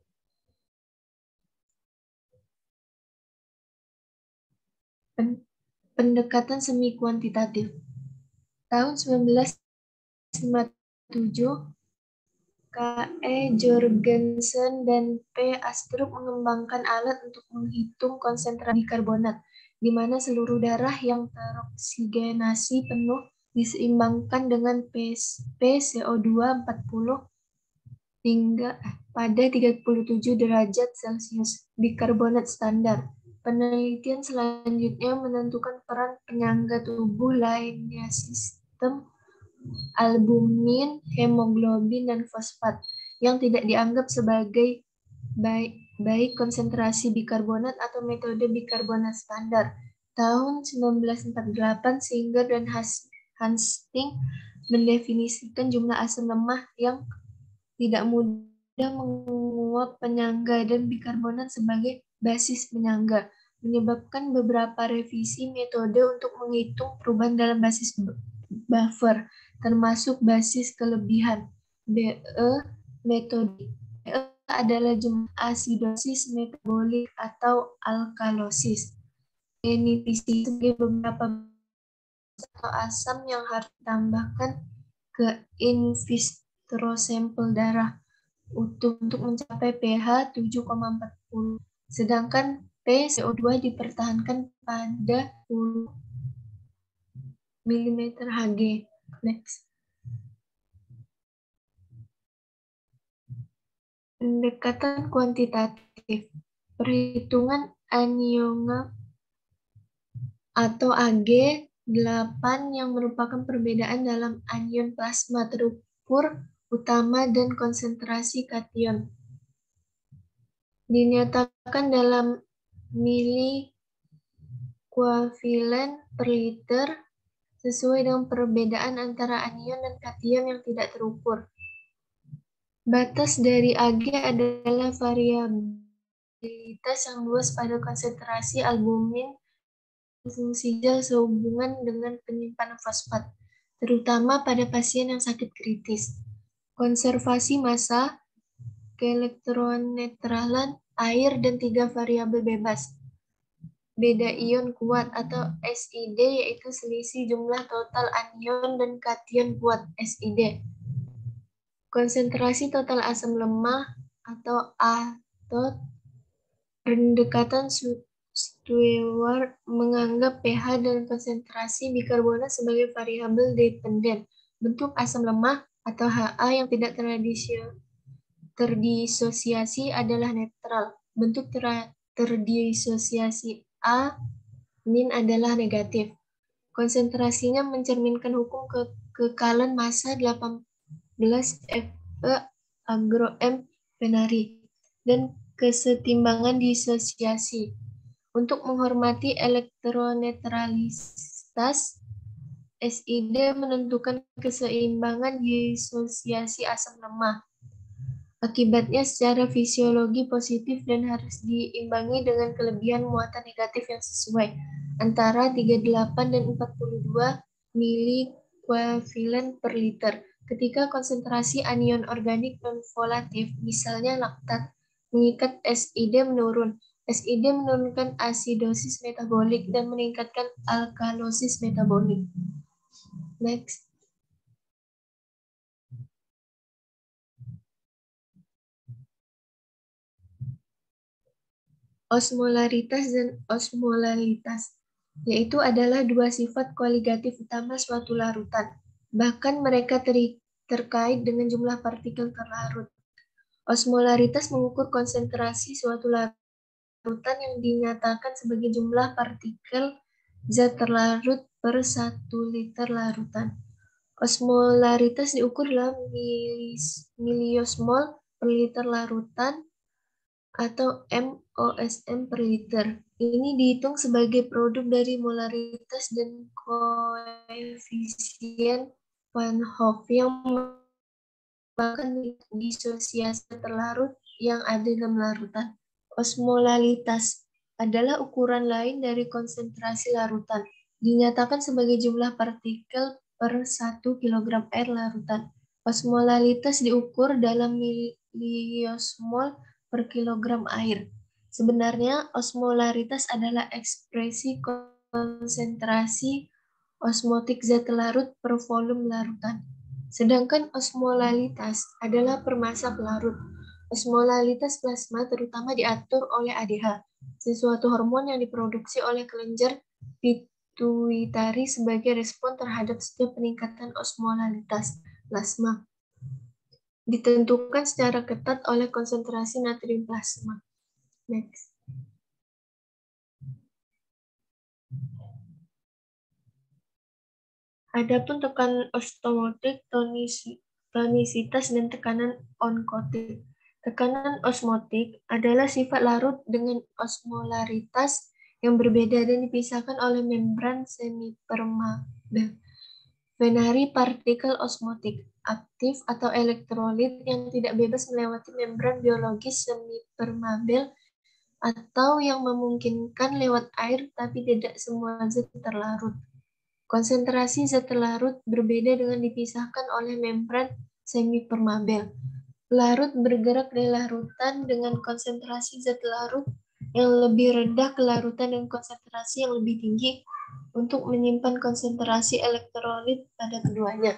Pendekatan semi kuantitatif. Tahun sembilan belas lima puluh tujuh, K E Jorgensen dan P Astrup mengembangkan alat untuk menghitung konsentrasi bikarbonat, di mana seluruh darah yang teroksigenasi penuh diseimbangkan dengan P C O dua empat puluh hingga pada tiga puluh tujuh derajat Celcius, bikarbonat standar. Penelitian selanjutnya menentukan peran penyangga tubuh lainnya, sistem albumin, hemoglobin, dan fosfat yang tidak dianggap sebagai baik, baik konsentrasi bikarbonat atau metode bikarbonat standar. Tahun sembilan belas empat puluh delapan, Singer dan Hastings mendefinisikan jumlah asam lemah yang tidak mudah menguap penyangga dan bikarbonat sebagai basis penyangga, menyebabkan beberapa revisi metode untuk menghitung perubahan dalam basis buffer, termasuk basis kelebihan. B E metode B E adalah jumlah asidosis metabolik atau alkalosis. Definisi sebagai beberapa atau asam yang harus ditambahkan ke in vitro sampel darah utuh untuk mencapai pH tujuh koma empat puluh, sedangkan P C O dua dipertahankan pada sepuluh milimeter Hg. Next. Pendekatan kuantitatif. Perhitungan anion atau A G delapan yang merupakan perbedaan dalam anion plasma terukur utama dan konsentrasi kation. Dinyatakan dalam mili koefilen per liter sesuai dengan perbedaan antara anion dan kation yang tidak terukur. Batas dari A G adalah variabilitas yang luas pada konsentrasi albumin fungsi gel sehubungan dengan penyimpanan fosfat, terutama pada pasien yang sakit kritis. Konservasi massa, keelektronetralan, air, dan tiga variabel bebas. Beda ion kuat atau S I D yaitu selisih jumlah total anion dan kation kuat S I D. Konsentrasi total asam lemah atau A T O T. Pendekatan Stewart menganggap pH dan konsentrasi bikarbonat sebagai variabel dependen. Bentuk asam lemah atau Ha yang tidak terdisosiasi adalah netral. Bentuk ter terdisosiasi A min adalah negatif. Konsentrasinya mencerminkan hukum ke kekekalan massa delapan belas F E Agro M. Venari, dan kesetimbangan disosiasi. Untuk menghormati elektronetralitas, S I D menentukan keseimbangan disosiasi asam lemah. Akibatnya secara fisiologi positif dan harus diimbangi dengan kelebihan muatan negatif yang sesuai, antara tiga puluh delapan dan empat puluh dua milikuivalent per liter. Ketika konsentrasi anion organik non-volatif, misalnya laktat, mengikat S I D menurun. S I D menurunkan asidosis metabolik dan meningkatkan alkalosis metabolik. Next. Osmolaritas dan osmolalitas, yaitu adalah dua sifat kualitatif utama suatu larutan. Bahkan mereka ter terkait dengan jumlah partikel terlarut. Osmolaritas mengukur konsentrasi suatu larutan yang dinyatakan sebagai jumlah partikel zat terlarut per satu liter larutan. Osmolaritas diukur dalam miliosmol per liter larutan atau M O S M per liter. Ini dihitung sebagai produk dari molaritas dan koefisien Van Hoff yang merupakan disosiasi terlarut yang ada dalam larutan. Osmolalitas adalah ukuran lain dari konsentrasi larutan. Dinyatakan sebagai jumlah partikel per satu kilogram air larutan. Osmolalitas diukur dalam miliosmol per kilogram air. Sebenarnya osmolaritas adalah ekspresi konsentrasi osmotik zat larut per volume larutan. Sedangkan osmolalitas adalah permassa pelarut. Osmolalitas plasma terutama diatur oleh A D H, sesuatu hormon yang diproduksi oleh kelenjar pituitari sebagai respon terhadap setiap peningkatan osmolalitas plasma. Ditentukan secara ketat oleh konsentrasi natrium plasma. Next. Adapun tekanan osmotik, tonisitas, dan tekanan onkotik. Tekanan osmotik adalah sifat larut dengan osmolaritas yang berbeda dan dipisahkan oleh membran semipermeabel. Venari partikel osmotik aktif atau elektrolit yang tidak bebas melewati membran biologis semipermeabel atau yang memungkinkan lewat air tapi tidak semua zat terlarut. Konsentrasi zat terlarut berbeda dengan dipisahkan oleh membran semipermeabel. Pelarut bergerak dari larutan dengan konsentrasi zat larut yang lebih rendah ke larutan dengan konsentrasi yang lebih tinggi untuk menyimpan konsentrasi elektrolit pada keduanya.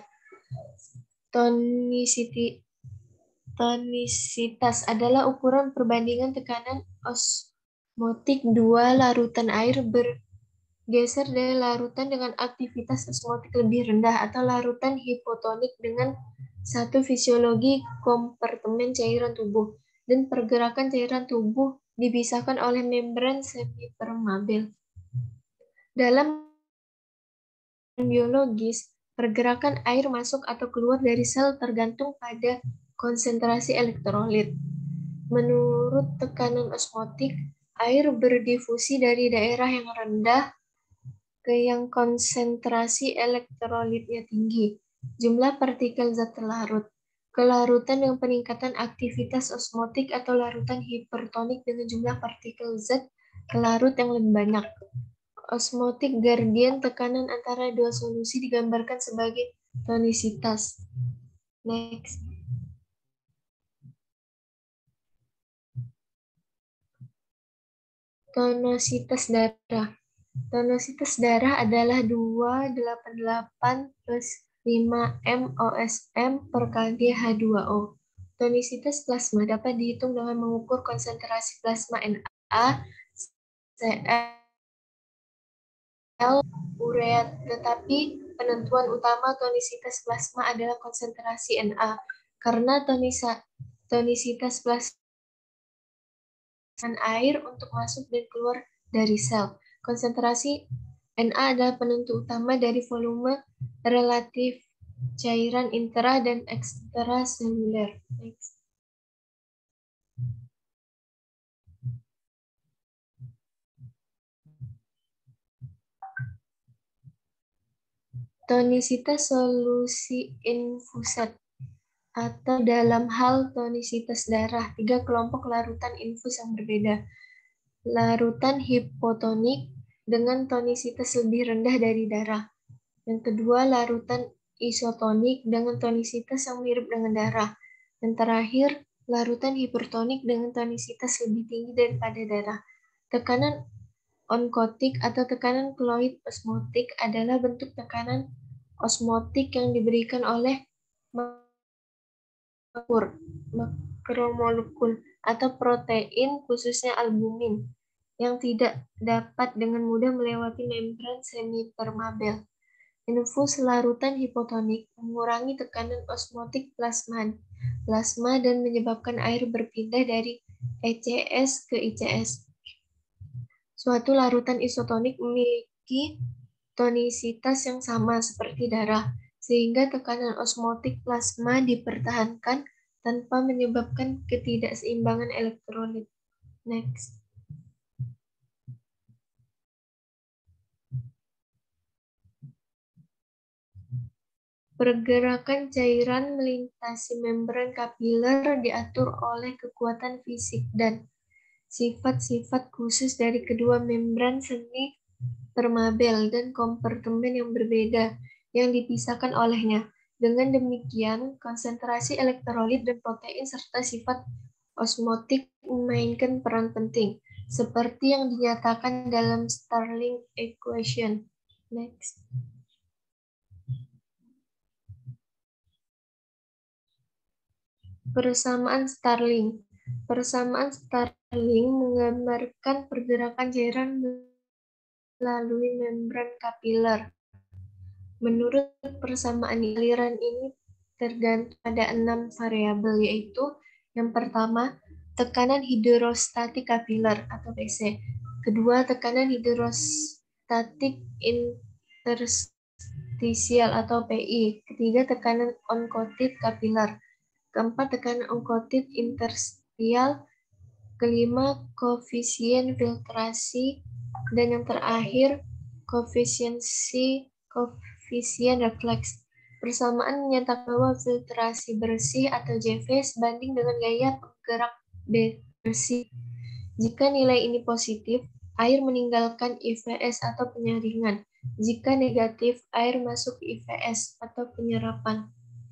Tonicity, tonisitas adalah ukuran perbandingan tekanan osmotik dua larutan air bergeser dari larutan dengan aktivitas osmotik lebih rendah atau larutan hipotonik dengan satu fisiologi kompartemen cairan tubuh dan pergerakan cairan tubuh dipisahkan oleh membran semipermeabel. Dalam biologis, pergerakan air masuk atau keluar dari sel tergantung pada konsentrasi elektrolit. Menurut tekanan osmotik, air berdifusi dari daerah yang rendah ke yang konsentrasi elektrolitnya tinggi. Jumlah partikel zat terlarut. Kelarutan dengan peningkatan aktivitas osmotik atau larutan hipertonik dengan jumlah partikel zat terlarut yang lebih banyak. Osmotik gradient tekanan antara dua solusi digambarkan sebagai tonisitas. Next. Tonositas darah. Tonositas darah adalah dua ratus delapan puluh delapan plus lima M O S M per kali H dua O. Tonisitas plasma dapat dihitung dengan mengukur konsentrasi plasma N A, Cl, urea, tetapi penentuan utama tonisitas plasma adalah konsentrasi N A, karena tonisa, tonisitas plasma air untuk masuk dan keluar dari sel. Konsentrasi N A adalah penentu utama dari volume relatif cairan intra dan ekstraseluler. Next. Tonisitas solusi infusat atau dalam hal tonisitas darah, tiga kelompok larutan infus yang berbeda. Larutan hipotonik dengan tonisitas lebih rendah dari darah. Yang kedua, larutan isotonik dengan tonisitas yang mirip dengan darah. Yang terakhir, larutan hipertonik dengan tonisitas lebih tinggi daripada darah. Tekanan onkotik atau tekanan kloid osmotik adalah bentuk tekanan osmotik yang diberikan oleh makromolekul atau protein, khususnya albumin, yang tidak dapat dengan mudah melewati membran semipermabel. Infus larutan hipotonik mengurangi tekanan osmotik plasma, plasma dan menyebabkan air berpindah dari E C S ke I C S. Suatu larutan isotonik memiliki tonisitas yang sama seperti darah, sehingga tekanan osmotik plasma dipertahankan tanpa menyebabkan ketidakseimbangan elektrolit. Next. Pergerakan cairan melintasi membran kapiler diatur oleh kekuatan fisik dan sifat-sifat khusus dari kedua membran semi permabel dan kompartemen yang berbeda yang dipisahkan olehnya. Dengan demikian, konsentrasi elektrolit dan protein serta sifat osmotik memainkan peran penting, seperti yang dinyatakan dalam Starling equation. Next. Persamaan Starling. Persamaan Starling menggambarkan pergerakan cairan melalui membran kapiler. Menurut persamaan aliran ini tergantung pada enam variabel, yaitu yang pertama, tekanan hidrostatik kapiler atau P C. Kedua, tekanan hidrostatik interstisial atau P I. Ketiga, tekanan onkotit kapiler. Keempat, tekanan onkotit interstisial. Kelima, koefisien filtrasi. Dan yang terakhir, koefisiensi koefisien refleks. Persamaan menyatakan bahwa filtrasi bersih atau J V sebanding dengan gaya penggerak bersih. Jika nilai ini positif, air meninggalkan I V S atau penyaringan. Jika negatif, air masuk I V S atau penyerapan.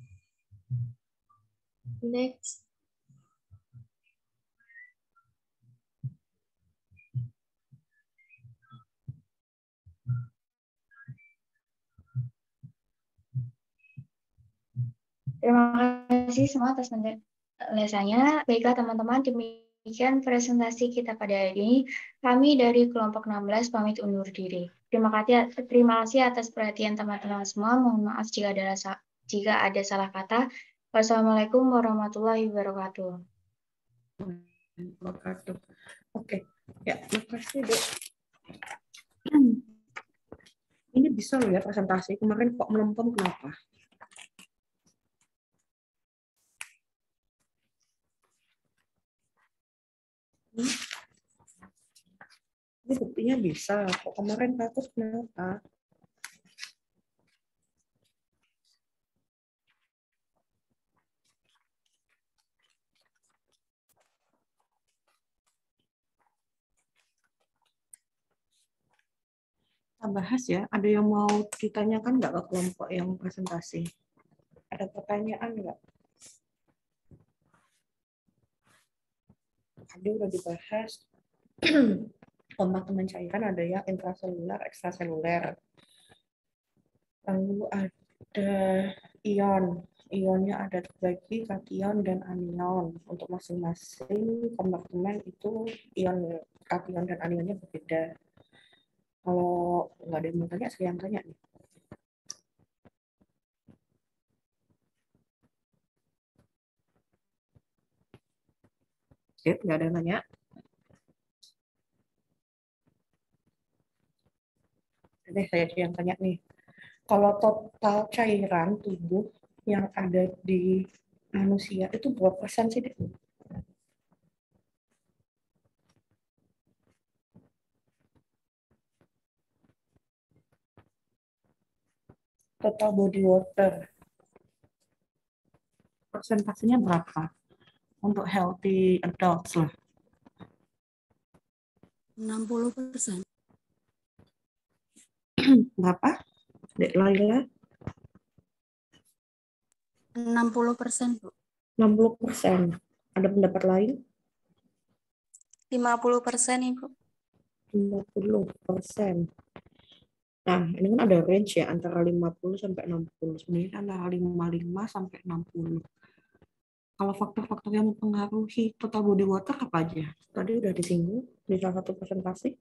Next. Terima kasih semua atas penjelasannya. Baiklah teman-teman, demikian presentasi kita pada hari ini. Kami dari kelompok enam belas pamit undur diri. Terima kasih, terima kasih atas perhatian teman-teman semua. Mohon maaf jika ada jika ada salah kata. Wassalamualaikum warahmatullahi wabarakatuh. Wabarakatuh. Oke, ya, makasih Dek. Ini bisa loh ya presentasi. Kemarin kok melempem kenapa? Ini buktinya bisa. Kok kemarin takut kenapa? Kita bahas ya. Ada yang mau ditanyakan nggak ke kelompok yang presentasi? Ada pertanyaan nggak? Tadi udah dibahas. Kompartemen cairan ada ya intraseluler, ekstraseluler. Lalu ada ion. Ionnya ada terbagi kation dan anion. Untuk masing-masing kompartemen itu ion, kation dan anionnya berbeda. Kalau nggak ada yang mau tanya, saya yang tanya nih. Sip, nggak ada yang nanya. Oke, saya yang tanya nih. Kalau total cairan tubuh yang ada di manusia itu berapa persen sih? total body water. Persentasenya berapa? Untuk healthy adults lah. enam puluh persen. Berapa? Dek Laila? enam puluh persen, Bu. enam puluh persen. Ada pendapat lain? lima puluh persen, Ibu. lima puluh persen. Nah, ini kan ada range ya, antara lima puluh sampai enam puluh. Sebenarnya antara lima puluh lima sampai enam puluh. Kalau faktor-faktor yang mempengaruhi total body water apa aja? Tadi udah disinggung di salah satu presentasi.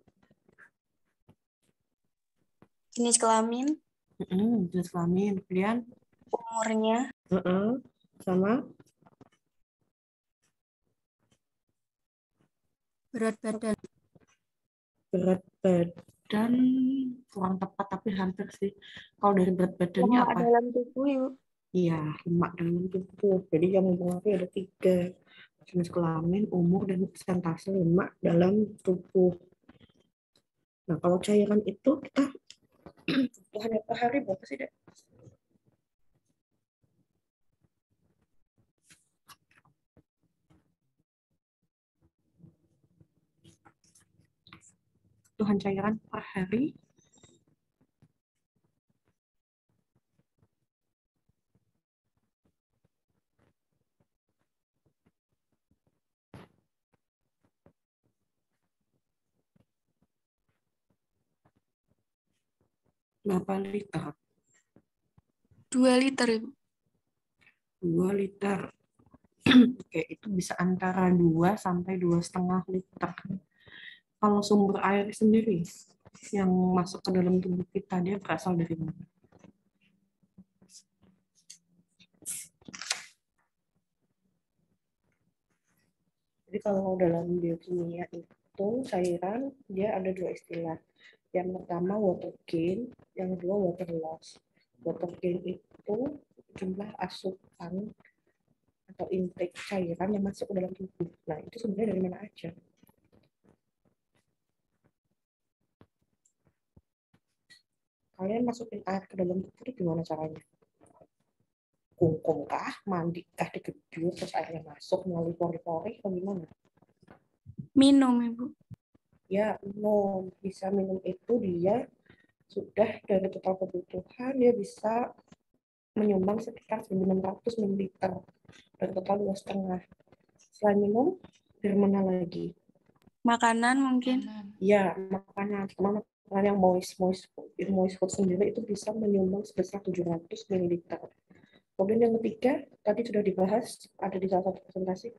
Jenis kelamin, Mm-mm, jenis kelamin, kemudian umurnya, uh-uh, sama berat badan. berat badan kurang tepat tapi hampir sih. Kalau dari berat badannya Lemak apa? dalam tubuh, Ibu. Iya, lemak dalam tubuh. Jadi yang mempengaruhi ada tiga. Jenis kelamin, umur, dan persentase lemak dalam tubuh. Nah, kalau cairan itu kita kebutuhannya per hari berapa sih, Dek? Kebutuhan cairan per hari berapa liter? dua liter, Ibu. dua liter. Oke, itu bisa antara dua sampai dua setengah liter. Kalau sumber air sendiri yang masuk ke dalam tubuh kita, dia berasal dari mana? Jadi kalau dalam biokimia itu cairan, dia ada dua istilah. Yang pertama water gain, yang kedua water loss. Water gain itu jumlah asupan atau intake cairan yang masuk ke dalam tubuh. Nah, itu sebenarnya dari mana aja? Kalian masukin air ke dalam tubuh itu gimana caranya? Kungkum kah, mandi kah, digedul terus airnya masuk melalui pori-pori atau gimana? Minum, Ibu. Ya, minum. Bisa minum itu dia sudah dari total kebutuhan, dia bisa menyumbang sekitar seribu enam ratus mililiter dari total dua setengah. Selain minum, dari mana lagi? Makanan mungkin. Ya, makanan. Makanan yang moist, moist food. Moist food sendiri itu bisa menyumbang sebesar tujuh ratus mililiter. Kemudian yang ketiga, tadi sudah dibahas, ada di salah satu presentasi.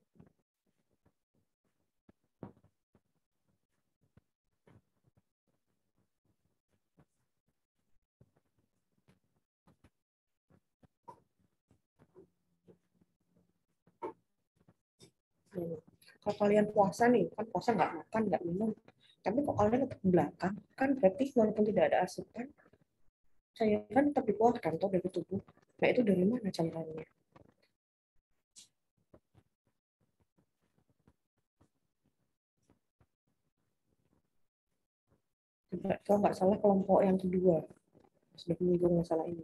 Kalau kalian puasa nih, kan puasa nggak makan, nggak minum. Tapi kok kalian tetap belakang, kan berarti walaupun tidak ada asupan, cairan tetap dikeluarkan tuh dari tubuh. Nah, itu dari mana cairannya? Coba, kalau nggak salah kelompok yang kedua sudah menyinggung masalah ini.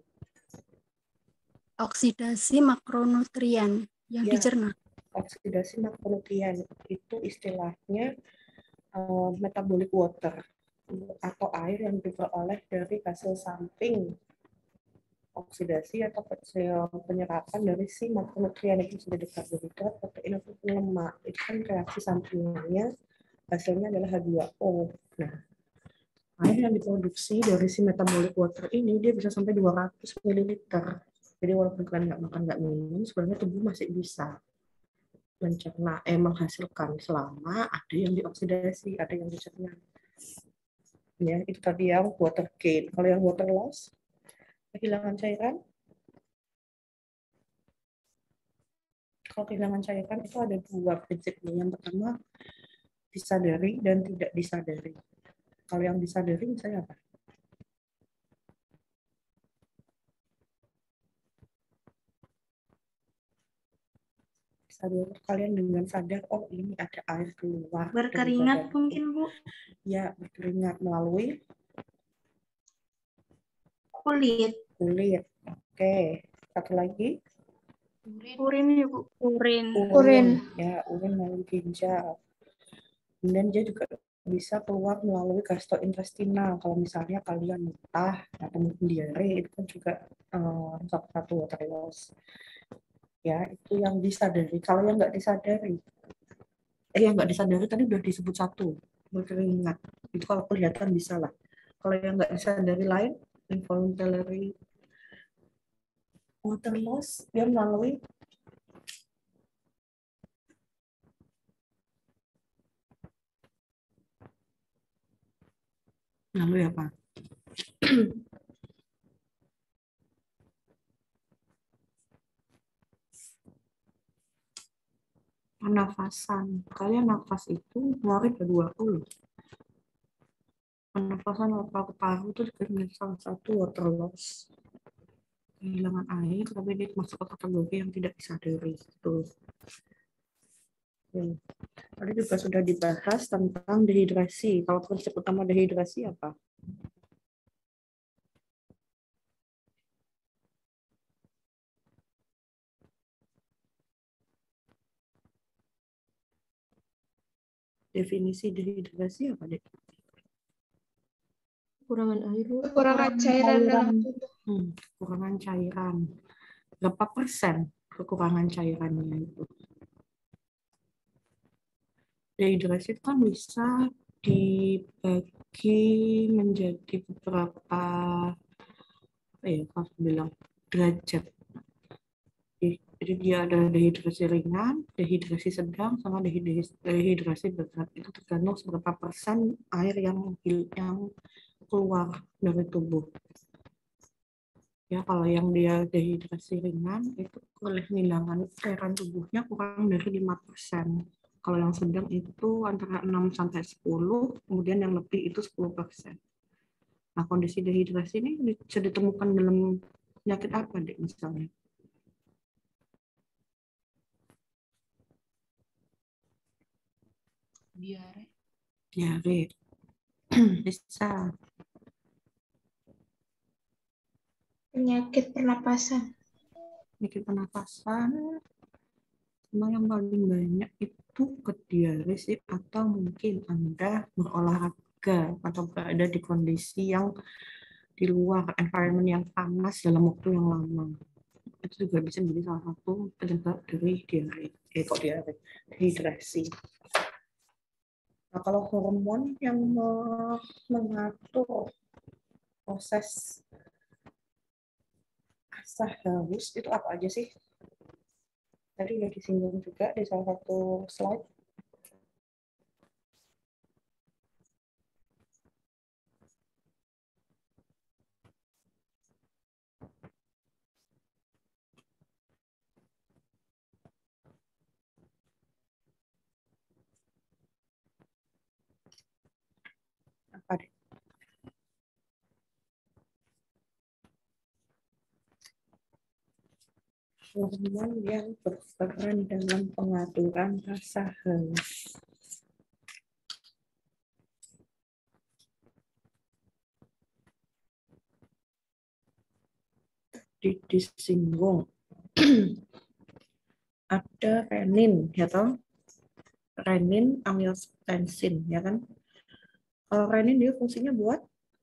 Oksidasi makronutrien yang Ya, dicerna. oksidasi makronutrien itu istilahnya uh, metabolic water atau air yang diperoleh dari hasil samping oksidasi atau penyerapan dari si makronutrien itu sendiri, karbohidrat, protein atau lemak. Itu kan reaksi sampingnya, hasilnya adalah H dua O. Nah, air yang diproduksi dari si metabolic water ini dia bisa sampai dua ratus mililiter. Jadi walaupun kalian nggak makan nggak minum, sebenarnya tubuh masih bisa mencerna, eh menghasilkan selama ada yang dioksidasi, ada yang dicerna. Ya, itu tadi yang water gain. Kalau yang water loss, kehilangan cairan. Kalau kehilangan cairan itu ada dua prinsipnya. Yang pertama, disadari dan tidak disadari. Kalau yang disadari misalnya apa? Sadar, kalian dengan sadar, oh ini ada air keluar. Berkeringat mungkin, Bu? Ya, berkeringat melalui Kulit. Kulit. Oke. Satu lagi. Urin ya Bu. Urin. Urin. Ya, urin melalui ginjal. Kemudian dia juga bisa keluar melalui gastrointestinal. Kalau misalnya kalian muntah atau mungkin diare, itu kan juga uh, salah satu water loss. Ya, itu yang disadari. Kalau yang nggak disadari, eh yang nggak disadari tadi udah disebut satu, berkeringat. Itu kalau kelihatan bisa lah. Kalau yang nggak disadari lain, involuntary water loss, dia melalui melalui apa? Pernafasan. Kalian nafas itu ngeluarin dua puluh. Pernafasan lewat paru-paru itu juga salah satu water loss. Kehilangan air, tapi dia masuk ke kategori yang tidak disadari. Gitu. Hmm. Tadi juga sudah dibahas tentang dehidrasi. Kalau prinsip utama dehidrasi apa? Definisi dehidrasi apa, Dek? Kekurangan air. Kekurangan cairan dalam tubuh. Hmm, kekurangan cairan. Berapa persen kekurangan cairannya itu? Dehidrasi itu kan bisa dibagi menjadi beberapa apa ya, kalau bilang derajat. Jadi dia ada dehidrasi ringan, dehidrasi sedang, sama dehidrasi berat. Itu tergantung seberapa persen air yang yang keluar dari tubuh. Ya, kalau yang dia dehidrasi ringan itu kehilangan cairan tubuhnya kurang dari lima persen. Kalau yang sedang itu antara enam sampai sepuluh, kemudian yang lebih itu sepuluh persen. Nah, kondisi dehidrasi ini bisa ditemukan dalam penyakit apa, Dek, misalnya? Diare. Diare. Bisa. Penyakit pernapasan. Penyakit pernapasan, cuma yang paling banyak itu ke diare sih, atau mungkin Anda berolahraga atau berada di kondisi yang di luar environment yang panas dalam waktu yang lama. Itu juga bisa menjadi salah satu penyebab dari diare, eh kok diare, dehidrasi. Nah, kalau hormon yang mengatur proses asah haus itu apa aja sih? Tadi udah disinggung juga di salah satu slide. Apa deh? Hormon yang berperan dalam pengaturan rasa haus. Di disinggung ada renin, ya toh? Renin, angiotensin, ya kan? Kalau renin dia fungsinya buat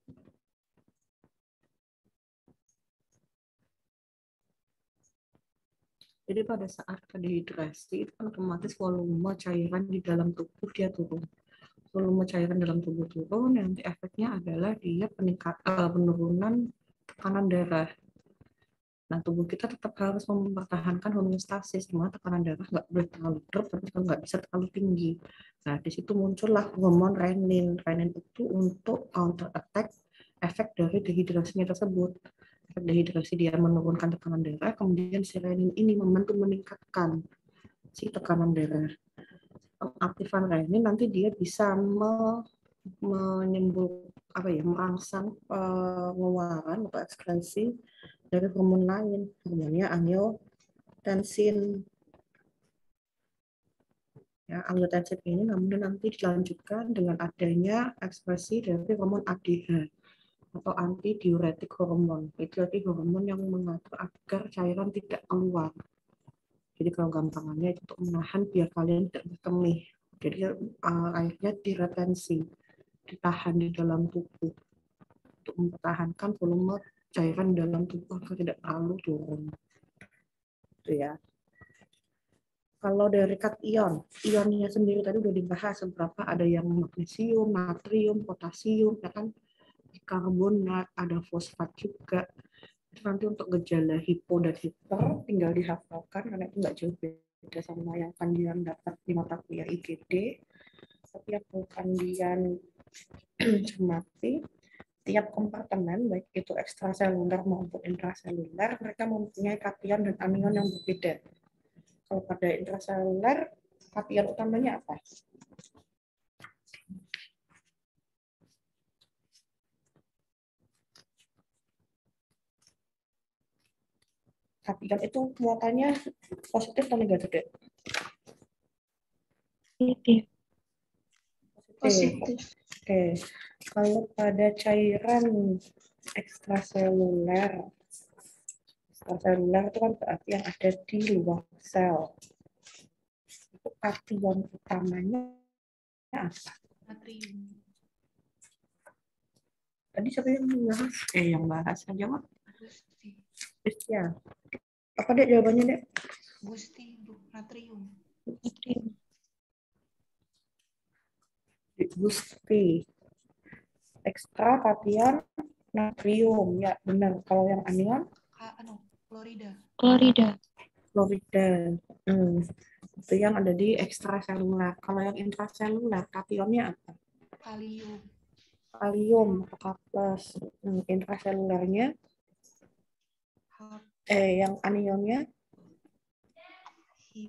jadi pada saat dehidrasi itu kan otomatis volume cairan di dalam tubuh dia turun. Volume cairan dalam tubuh turun, yang efeknya adalah dia peningkat uh, penurunan tekanan darah. Nah, tubuh kita tetap harus mempertahankan homeostasis, dimana tekanan darah nggak boleh terlalu drop, tapi juga nggak bisa terlalu tinggi. Nah, di situ muncullah hormon renin. Renin itu untuk counter attack efek dari dehidrasinya tersebut. Efek dehidrasi dia menurunkan tekanan darah, kemudian si renin ini membantu meningkatkan si tekanan darah. Aktifan renin nanti dia bisa me, menimbul apa ya merangsang pengeluaran atau ekskresi dari hormon lain, hormonnya angiotensin. Ya, angiotensin ini namun nanti dilanjutkan dengan adanya ekspresi dari hormon A D H. atau antidiuretik hormon. Itu arti hormon yang mengatur agar cairan tidak keluar. Jadi kalau gampangannya itu untuk menahan biar kalian tidak berkemih. Jadi uh, airnya diretensi, ditahan di dalam tubuh untuk mempertahankan volume cairan dalam tubuh agar tidak terlalu turun. Itu ya. Kalau dari kation, ionnya sendiri tadi udah dibahas beberapa, ada yang magnesium, natrium, potasium, ya kan, karbonat, ada fosfat juga. Nanti untuk gejala hipo dan hiper tinggal dihafalkan karena itu nggak jauh beda sama yang kalian dapat di mata kuliah I G D. Tapi yang kalian cermati, tiap kompartemen baik itu ekstraseluler maupun intraseluler mereka mempunyai kation dan anion yang berbeda. Kalau pada intraseluler, kation utamanya apa? Kation itu muatannya positif atau negatif, Dek? Positif. Positif. Oke. Kalau pada cairan ekstraseluler, ekstraseluler itu kan berarti yang ada di luar sel. Itu kation utamanya apa? Natrium. Tadi siapa yang bahas? Eh, yang bahas aja, Mak. Gusti. Ya. Apa, Dek, jawabannya, Dek? Gusti, Bu. Natrium. Natrium. Gusti. Ekstra kation natrium. Ya, benar. Kalau yang anion? Ka, anu, klorida. Klorida. Klorida. Hmm. Itu yang ada di ekstraseluler. Kalau yang intraseluler, kationnya apa? Kalium. Kalium atau K plus. Hmm. Intraselulernya? Eh, yang anionnya? Hip.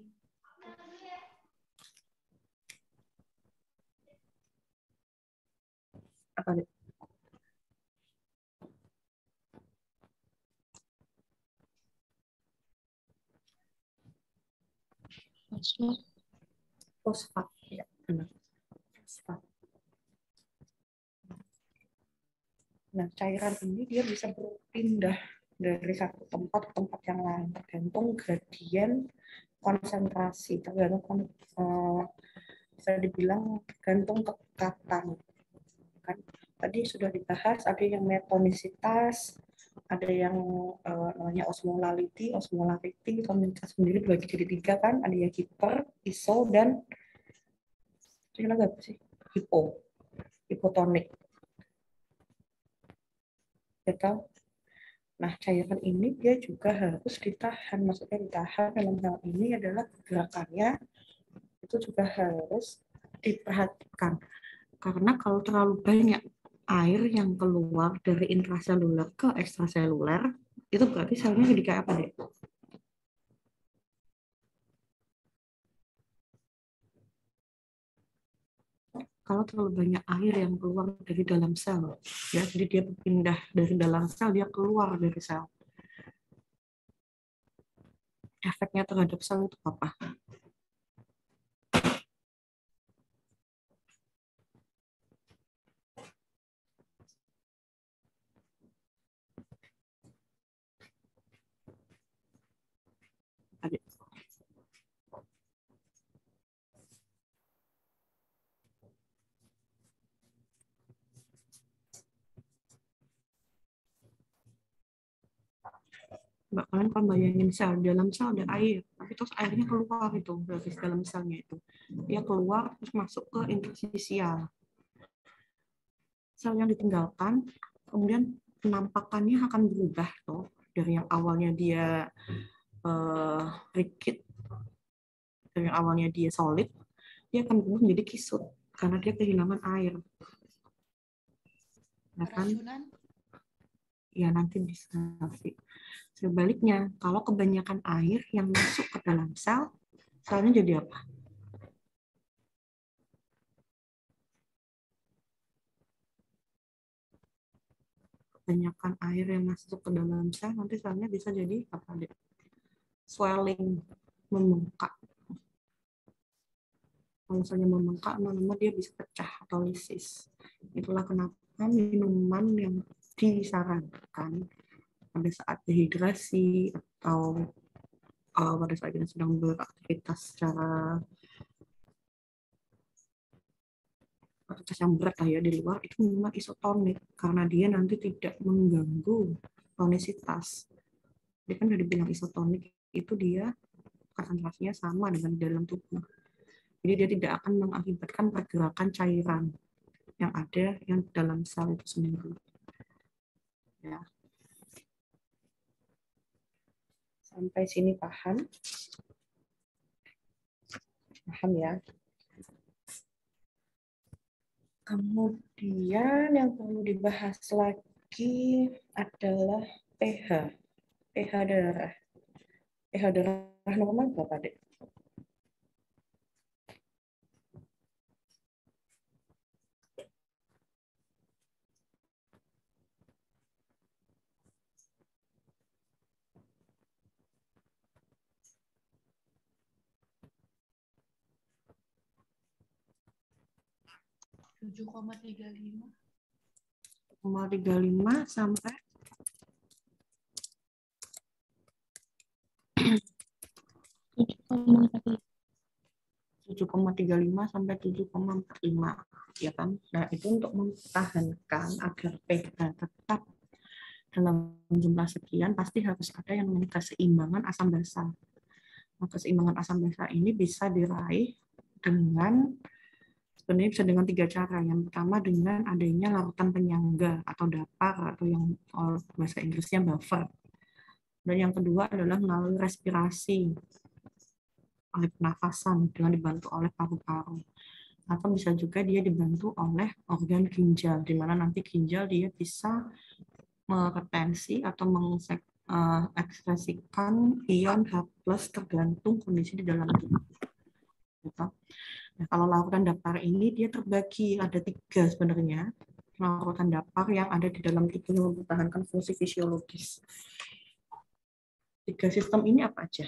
Apa, Dek? Fosfat. Fosfat. Ya, benar. Fosfat. Nah, cairan ini dia bisa berpindah dari satu tempat ke tempat yang lain, tergantung gradien konsentrasi, tergantung uh, bisa dibilang tergantung kekatan. Kan tadi sudah dibahas, ada yang metonisitas, ada yang uh, namanya osmolality, osmolarity, komunitas sendiri dibagi jadi tiga kan, ada yang hiper, iso, dan itu lagi apa sih? Hipo, hipotonik. Gitu. Nah, cairan ini dia juga harus ditahan, maksudnya ditahan dalam hal ini adalah gerakannya itu juga harus diperhatikan. Karena kalau terlalu banyak air yang keluar dari intraseluler ke ekstraseluler, itu berarti selnya jadi kayak apa, Dek? Kalau terlalu banyak air yang keluar dari dalam sel, ya, jadi dia berpindah dari dalam sel, dia keluar dari sel. Efeknya terhadap sel itu apa? Adik. Mbak, kalian kan bayangin sel, dalam sel ada air, tapi terus airnya keluar itu, dari dalam selnya itu. Dia keluar, terus masuk ke interstisial. Sel yang ditinggalkan, kemudian penampakannya akan berubah tuh. Dari yang awalnya dia uh, rigid, dari yang awalnya dia solid, dia akan berubah menjadi kisut, karena dia kehilangan air. Nah, kan? Ya, nanti bisa. Sebaliknya, kalau kebanyakan air yang masuk ke dalam sel, selnya jadi apa? Kebanyakan air yang masuk ke dalam sel, nanti selnya bisa jadi apa, Dek? Swelling, membengkak. Kalau misalnya membengkak, lama-lama dia bisa pecah atau lisis. Itulah kenapa minuman yang disarankan pada saat dehidrasi atau uh, pada saat kita sedang beraktivitas secara aktivitas yang berat lah ya di luar, itu memang isotonik karena dia nanti tidak mengganggu tonisitas. Dia kan udah dibilang isotonik itu dia konsentrasinya sama dengan di dalam tubuh. Jadi dia tidak akan mengakibatkan pergerakan cairan yang ada yang dalam sel itu sendiri. Ya. Sampai sini paham? Paham ya? Kemudian yang perlu dibahas lagi adalah pH. pH darah. pH darah normal berapa, Dek? tujuh koma tiga lima. tujuh koma tiga lima sampai tujuh koma tiga lima sampai tujuh koma empat lima, ya kan? Nah, itu untuk mempertahankan agar pH tetap dalam jumlah sekian, pasti harus ada yang namanya keseimbangan asam basa. Nah, keseimbangan asam basa ini bisa diraih dengan sebenarnya bisa dengan tiga cara. Yang pertama dengan adanya larutan penyangga atau dapar atau yang bahasa Inggrisnya buffer. Dan yang kedua adalah melalui respirasi oleh pernafasan dengan dibantu oleh paru-paru. Atau bisa juga dia dibantu oleh organ ginjal, di mana nanti ginjal dia bisa meretensi atau mengekspresikan ion H plus tergantung kondisi di dalam tubuh. Nah, kalau larutan dapar ini dia terbagi ada tiga sebenarnya larutan dapar yang ada di dalam tubuh yang mempertahankan fungsi fisiologis. Tiga sistem ini apa aja?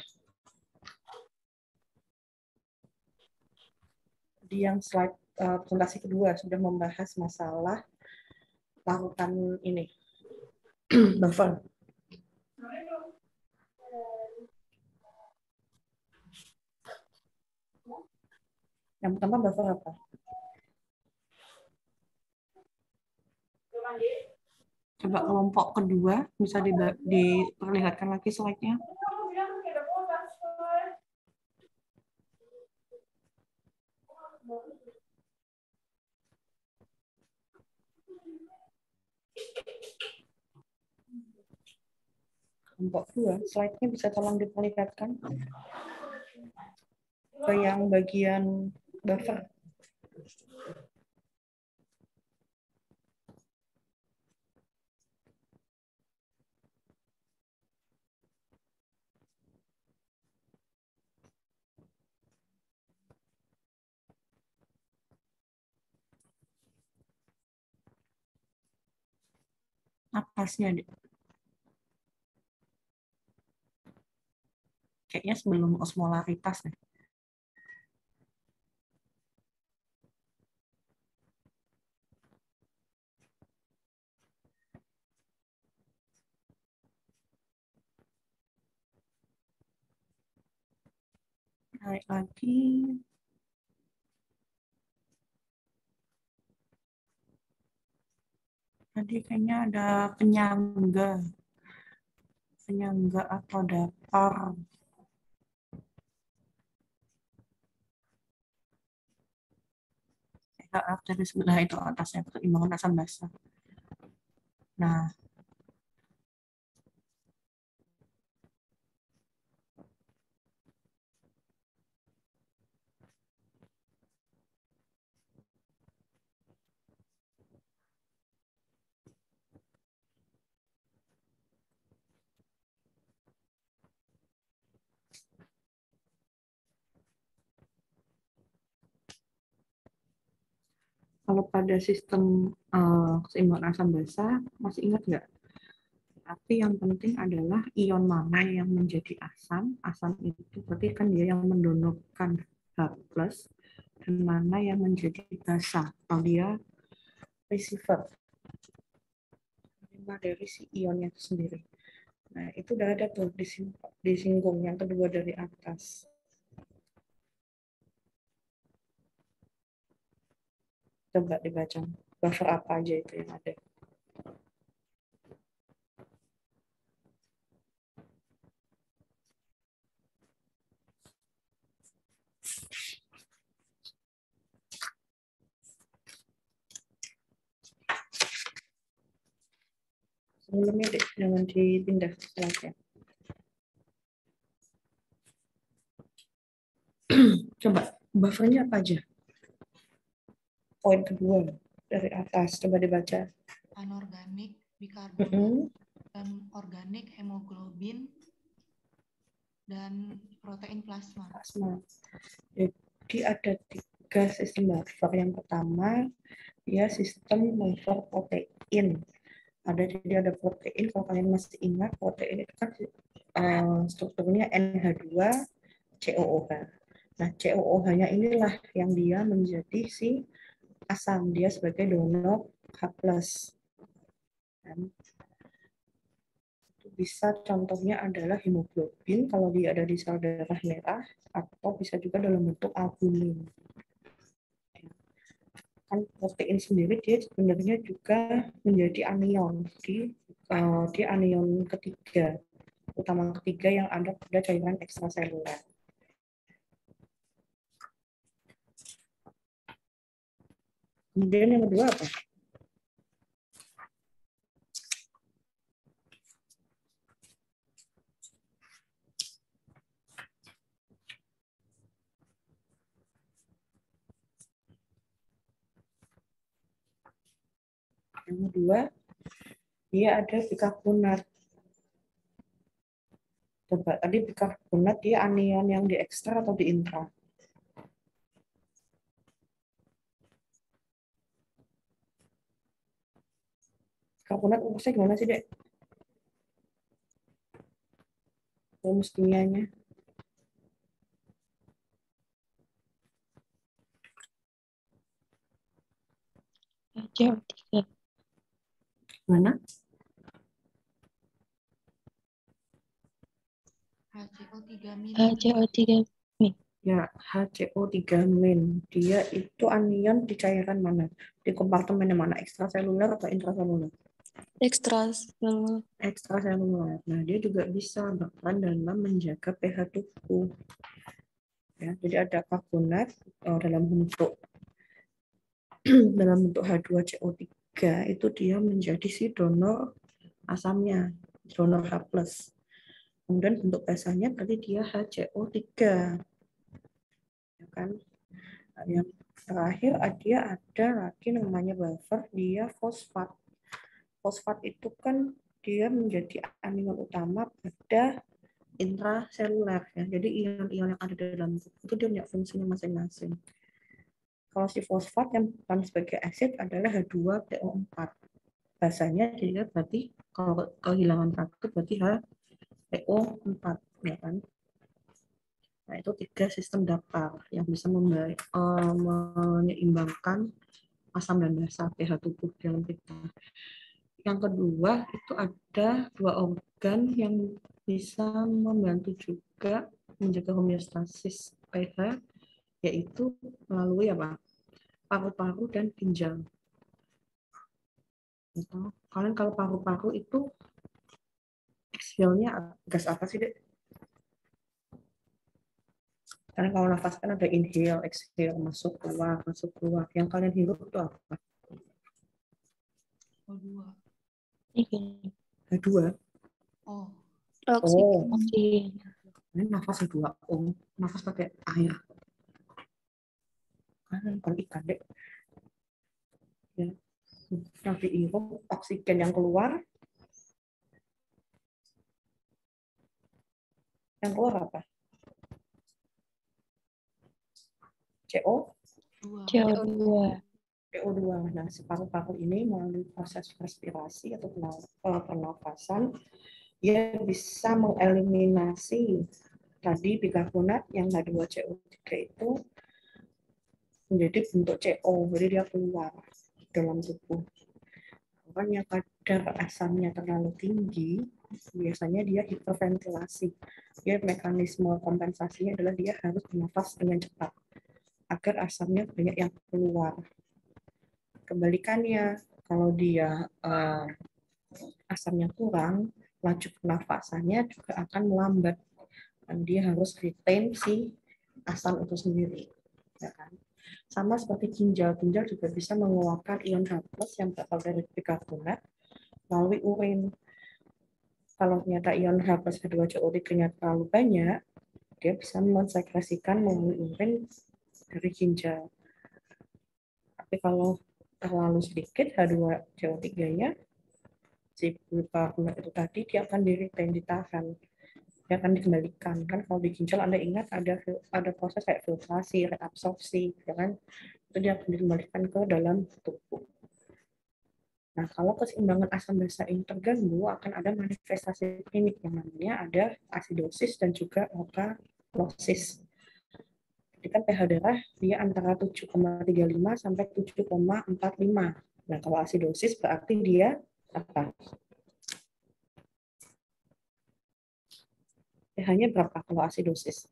Di yang slide uh, presentasi kedua sudah membahas masalah larutan ini buffer. Yang pertama buffer apa? Coba kelompok kedua bisa diperlihatkan lagi slide-nya. Kelompok dua, slide-nya bisa tolong diperlihatkan ke yang bagian buffer. Atasnya, Dek. Kayaknya sebelum osmolaritas nih. Naik lagi. Tadi kayaknya ada penyangga. Penyangga atau dapar. Dari sebelah itu atasnya keseimbangan asam basa. Nah, kalau pada sistem uh, keseimbangan asam basa, masih ingat nggak? Tapi yang penting adalah ion mana yang menjadi asam. Asam itu berarti kan dia yang mendonorkan H plus, dan mana yang menjadi basa, atau dia receiver. pertama dari si ionnya itu sendiri. Nah, itu udah ada tuh disinggung yang kedua dari atas. Coba dibaca, buffer apa aja itu yang ada. Sebelumnya deh, jangan dipindah slide-nya. Coba, buffernya apa aja? Poin kedua dari atas, coba dibaca. Anorganik, bikarbonat, mm-hmm. dan organik hemoglobin, dan protein plasma. Plasma. Jadi ada tiga sistem buffer. Yang pertama, dia sistem buffer protein. Ada jadi ada protein, kalau kalian masih ingat protein itu kan uh, strukturnya N H dua C O O H. Nah, C O O H-nya inilah yang dia menjadi si asam, dia sebagai donor H plus. Dan bisa contohnya adalah hemoglobin kalau dia ada di sel darah merah, atau bisa juga dalam bentuk albumin. Kan protein sendiri dia sebenarnya juga menjadi anion di uh, di anion ketiga, utama ketiga yang ada pada cairan ekstraseluler. Kemudian yang kedua apa? Yang kedua, dia ada bikarbonat. Coba, tadi bikarbonat dia anion yang di ekstra atau di intra? Bikarbonat rumusnya gimana sih, Dek? Rumus kimianya. H C O tiga. Mana? H C O tiga min. H C O tiga min. Ya, H C O tiga min. Dia itu anion di cairan mana? Di kompartemen mana? Ekstraseluler atau intraseluler? Ekstraseluler. Ekstraseluler. Nah, dia juga bisa berperan dalam menjaga pH tubuh. Ya, jadi ada karbonat oh, dalam bentuk dalam bentuk H dua C O tiga itu dia menjadi si donor asamnya, donor H plus. Kemudian bentuk basahnya berarti dia H C O tiga. Ya kan? Nah, yang terakhir dia ada lagi namanya buffer, dia fosfat. Fosfat itu kan dia menjadi anion utama pada intraseluler ya. Jadi ion-ion yang ada di dalam tubuh itu dia punya fungsinya masing-masing. Kalau si fosfat yang bukan sebagai asid adalah H dua P O empat. Bahasanya jadi berarti kalau kehilangan satu berarti H P O empat ya kan. Nah, itu tiga sistem dapar yang bisa membaik, uh, menyeimbangkan asam dan basa pH tubuh dalam kita. Yang kedua itu ada dua organ yang bisa membantu juga menjaga homeostasis pH, yaitu melalui apa? Paru-paru dan ginjal. Gitu. Kalian kalau paru-paru itu exhale-nya gas apa sih, Dek? Karena kalau nafas kan ada inhale, exhale, masuk keluar, masuk keluar. Yang kalian hirup itu apa? O dua. H dua. Oh. Oh. Ini nafas H dua O. Nafas pakai air. Kan kalau ikan, Dek. Ya. Yang dihirup oksigen yang keluar. Yang keluar apa? C O C O dua. C O dua. Nah, si paru-paru ini melalui proses respirasi atau pernafasan, dia bisa mengeliminasi tadi bikarbonat yang H dua C O tiga itu menjadi bentuk C O, jadi dia keluar dalam tubuh. orang yang kadar asamnya terlalu tinggi, biasanya dia hiperventilasi. Dia mekanisme kompensasinya adalah dia harus bernafas dengan cepat agar asamnya banyak yang keluar. Kebalikannya, kalau dia uh, asamnya kurang, laju pernafasannya juga akan melambat. Dan dia harus retain si asam itu sendiri. Ya kan? Sama seperti ginjal, ginjal juga bisa mengeluarkan ion H plus yang berasal dari bikarbonat melalui urin. Kalau ternyata ion H plus H dua C O tiga-nya terlalu banyak, dia bisa mensekresikan melalui urin dari ginjal. Tapi kalau terlalu sedikit H dua C O tiga-nya, si bikarbonat itu tadi, dia akan di-retain, ditahan. Dia akan dikembalikan. Kan kalau di ginjal Anda ingat ada ada proses kayak filtrasi, reabsorpsi, ya kan? Itu dia akan dikembalikan ke dalam tubuh. Nah, kalau keseimbangan asam basa ini terganggu, akan ada manifestasi klinik yang namanya ada asidosis dan juga alkalosis. Jadi kan pH darah dia antara tujuh koma tiga lima sampai tujuh koma empat lima. Nah, kalau asidosis berarti dia apa? pH-nya berapa kalau asidosis?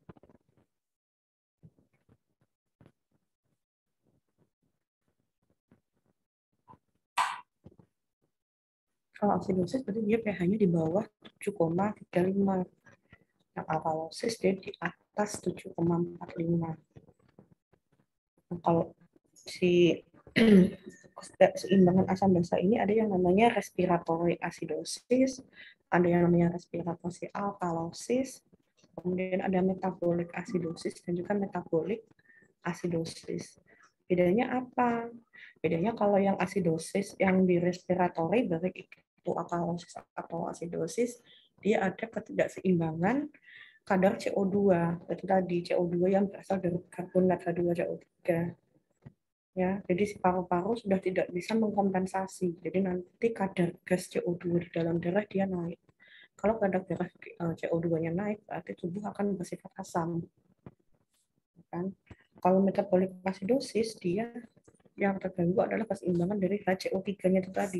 Kalau asidosis berarti dia pH-nya di bawah tujuh koma tiga lima. Nah, alkalosis dia di atas tujuh koma empat lima. Nah, kalau si keseimbangan asam basa ini ada yang namanya respiratory acidosis, ada yang namanya respiratory alkalosis, kemudian ada metabolic acidosis dan juga metabolic acidosis. Bedanya apa? Bedanya kalau yang acidosis yang di respiratory, baik itu alkalosis atau acidosis, dia ada ketidakseimbangan kadar C O dua. Itu tadi C O dua yang berasal dari karbonat H dua C O tiga. Ya, jadi si paru-paru sudah tidak bisa mengkompensasi. Jadi nanti kadar gas C O dua di dalam darah dia naik. Kalau kadar darah C O dua-nya naik, berarti tubuh akan bersifat asam. Kan? Kalau metabolic acidosis, dia yang terganggu adalah keseimbangan dari H C O tiga-nya itu tadi.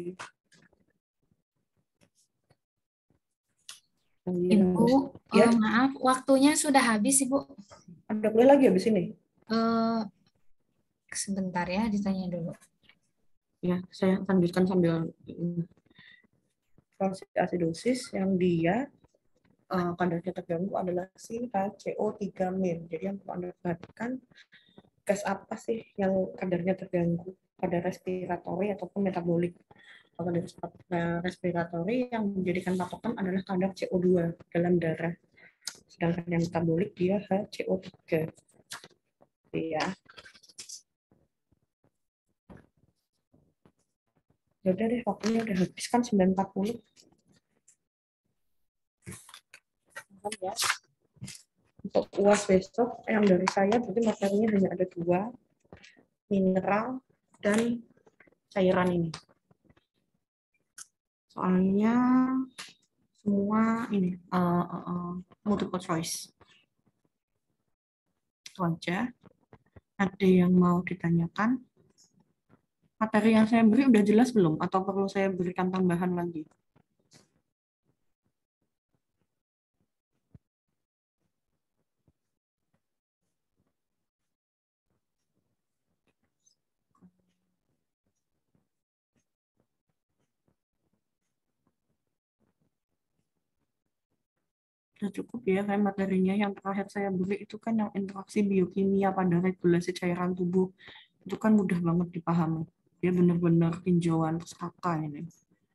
Ibu, ya? uh, maaf, waktunya sudah habis, Ibu. Ada kuliah lagi habis ini? Uh, sebentar ya, ditanya dulu. Ya, saya lanjutkan sambil proses asidosis yang dia uh, kadarnya terganggu adalah si H C O tiga min. Jadi yang perlu Anda perhatikan, gas apa sih yang kadarnya terganggu? Kadar respiratori ataupun metabolik. Kalau dari respiratori yang menjadikan patokan adalah kadar C O dua dalam darah. Sedangkan yang metabolik dia H C O tiga. Ya. Udah deh, waktunya udah habis kan sembilan empat puluh. Ya. Untuk U A S besok yang dari saya berarti materinya hanya ada dua, mineral dan cairan ini. Soalnya semua ini uh, uh, uh, multiple choice. Itu aja. Ada yang mau ditanyakan? Materi yang saya beri udah jelas belum? Atau perlu saya berikan tambahan lagi? Sudah cukup ya, kayak materinya yang terakhir saya beri itu kan yang interaksi biokimia pada regulasi cairan tubuh. Itu kan mudah banget dipahami. Dia benar-benar tinjauan pustaka ini.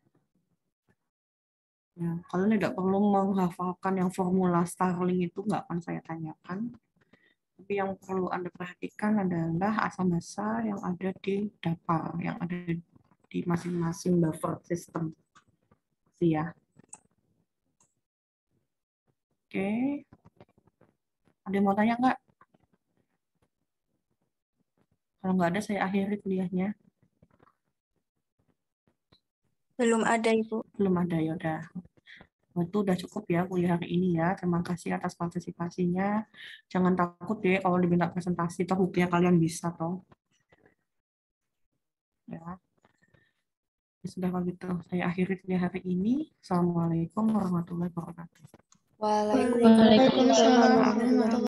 Ya, kalian tidak perlu menghafalkan yang formula Starling itu, nggak akan saya tanyakan. Tapi yang perlu Anda perhatikan adalah asam basa yang ada di dapar, yang ada di masing-masing buffer system. Ya. Oke. Ada yang mau tanya nggak? Kalau nggak ada, saya akhiri kuliahnya. Belum ada, Ibu. Belum ada, ya udah. Itu udah cukup ya kuliah hari ini ya. Terima kasih atas partisipasinya. Jangan takut ya kalau diminta presentasi, toh buktinya kalian bisa toh. Ya. Ya sudah kalau gitu, saya akhiri di hari ini. Assalamualaikum warahmatullahi wabarakatuh. Waalaikumsalam warahmatullahi wabarakatuh.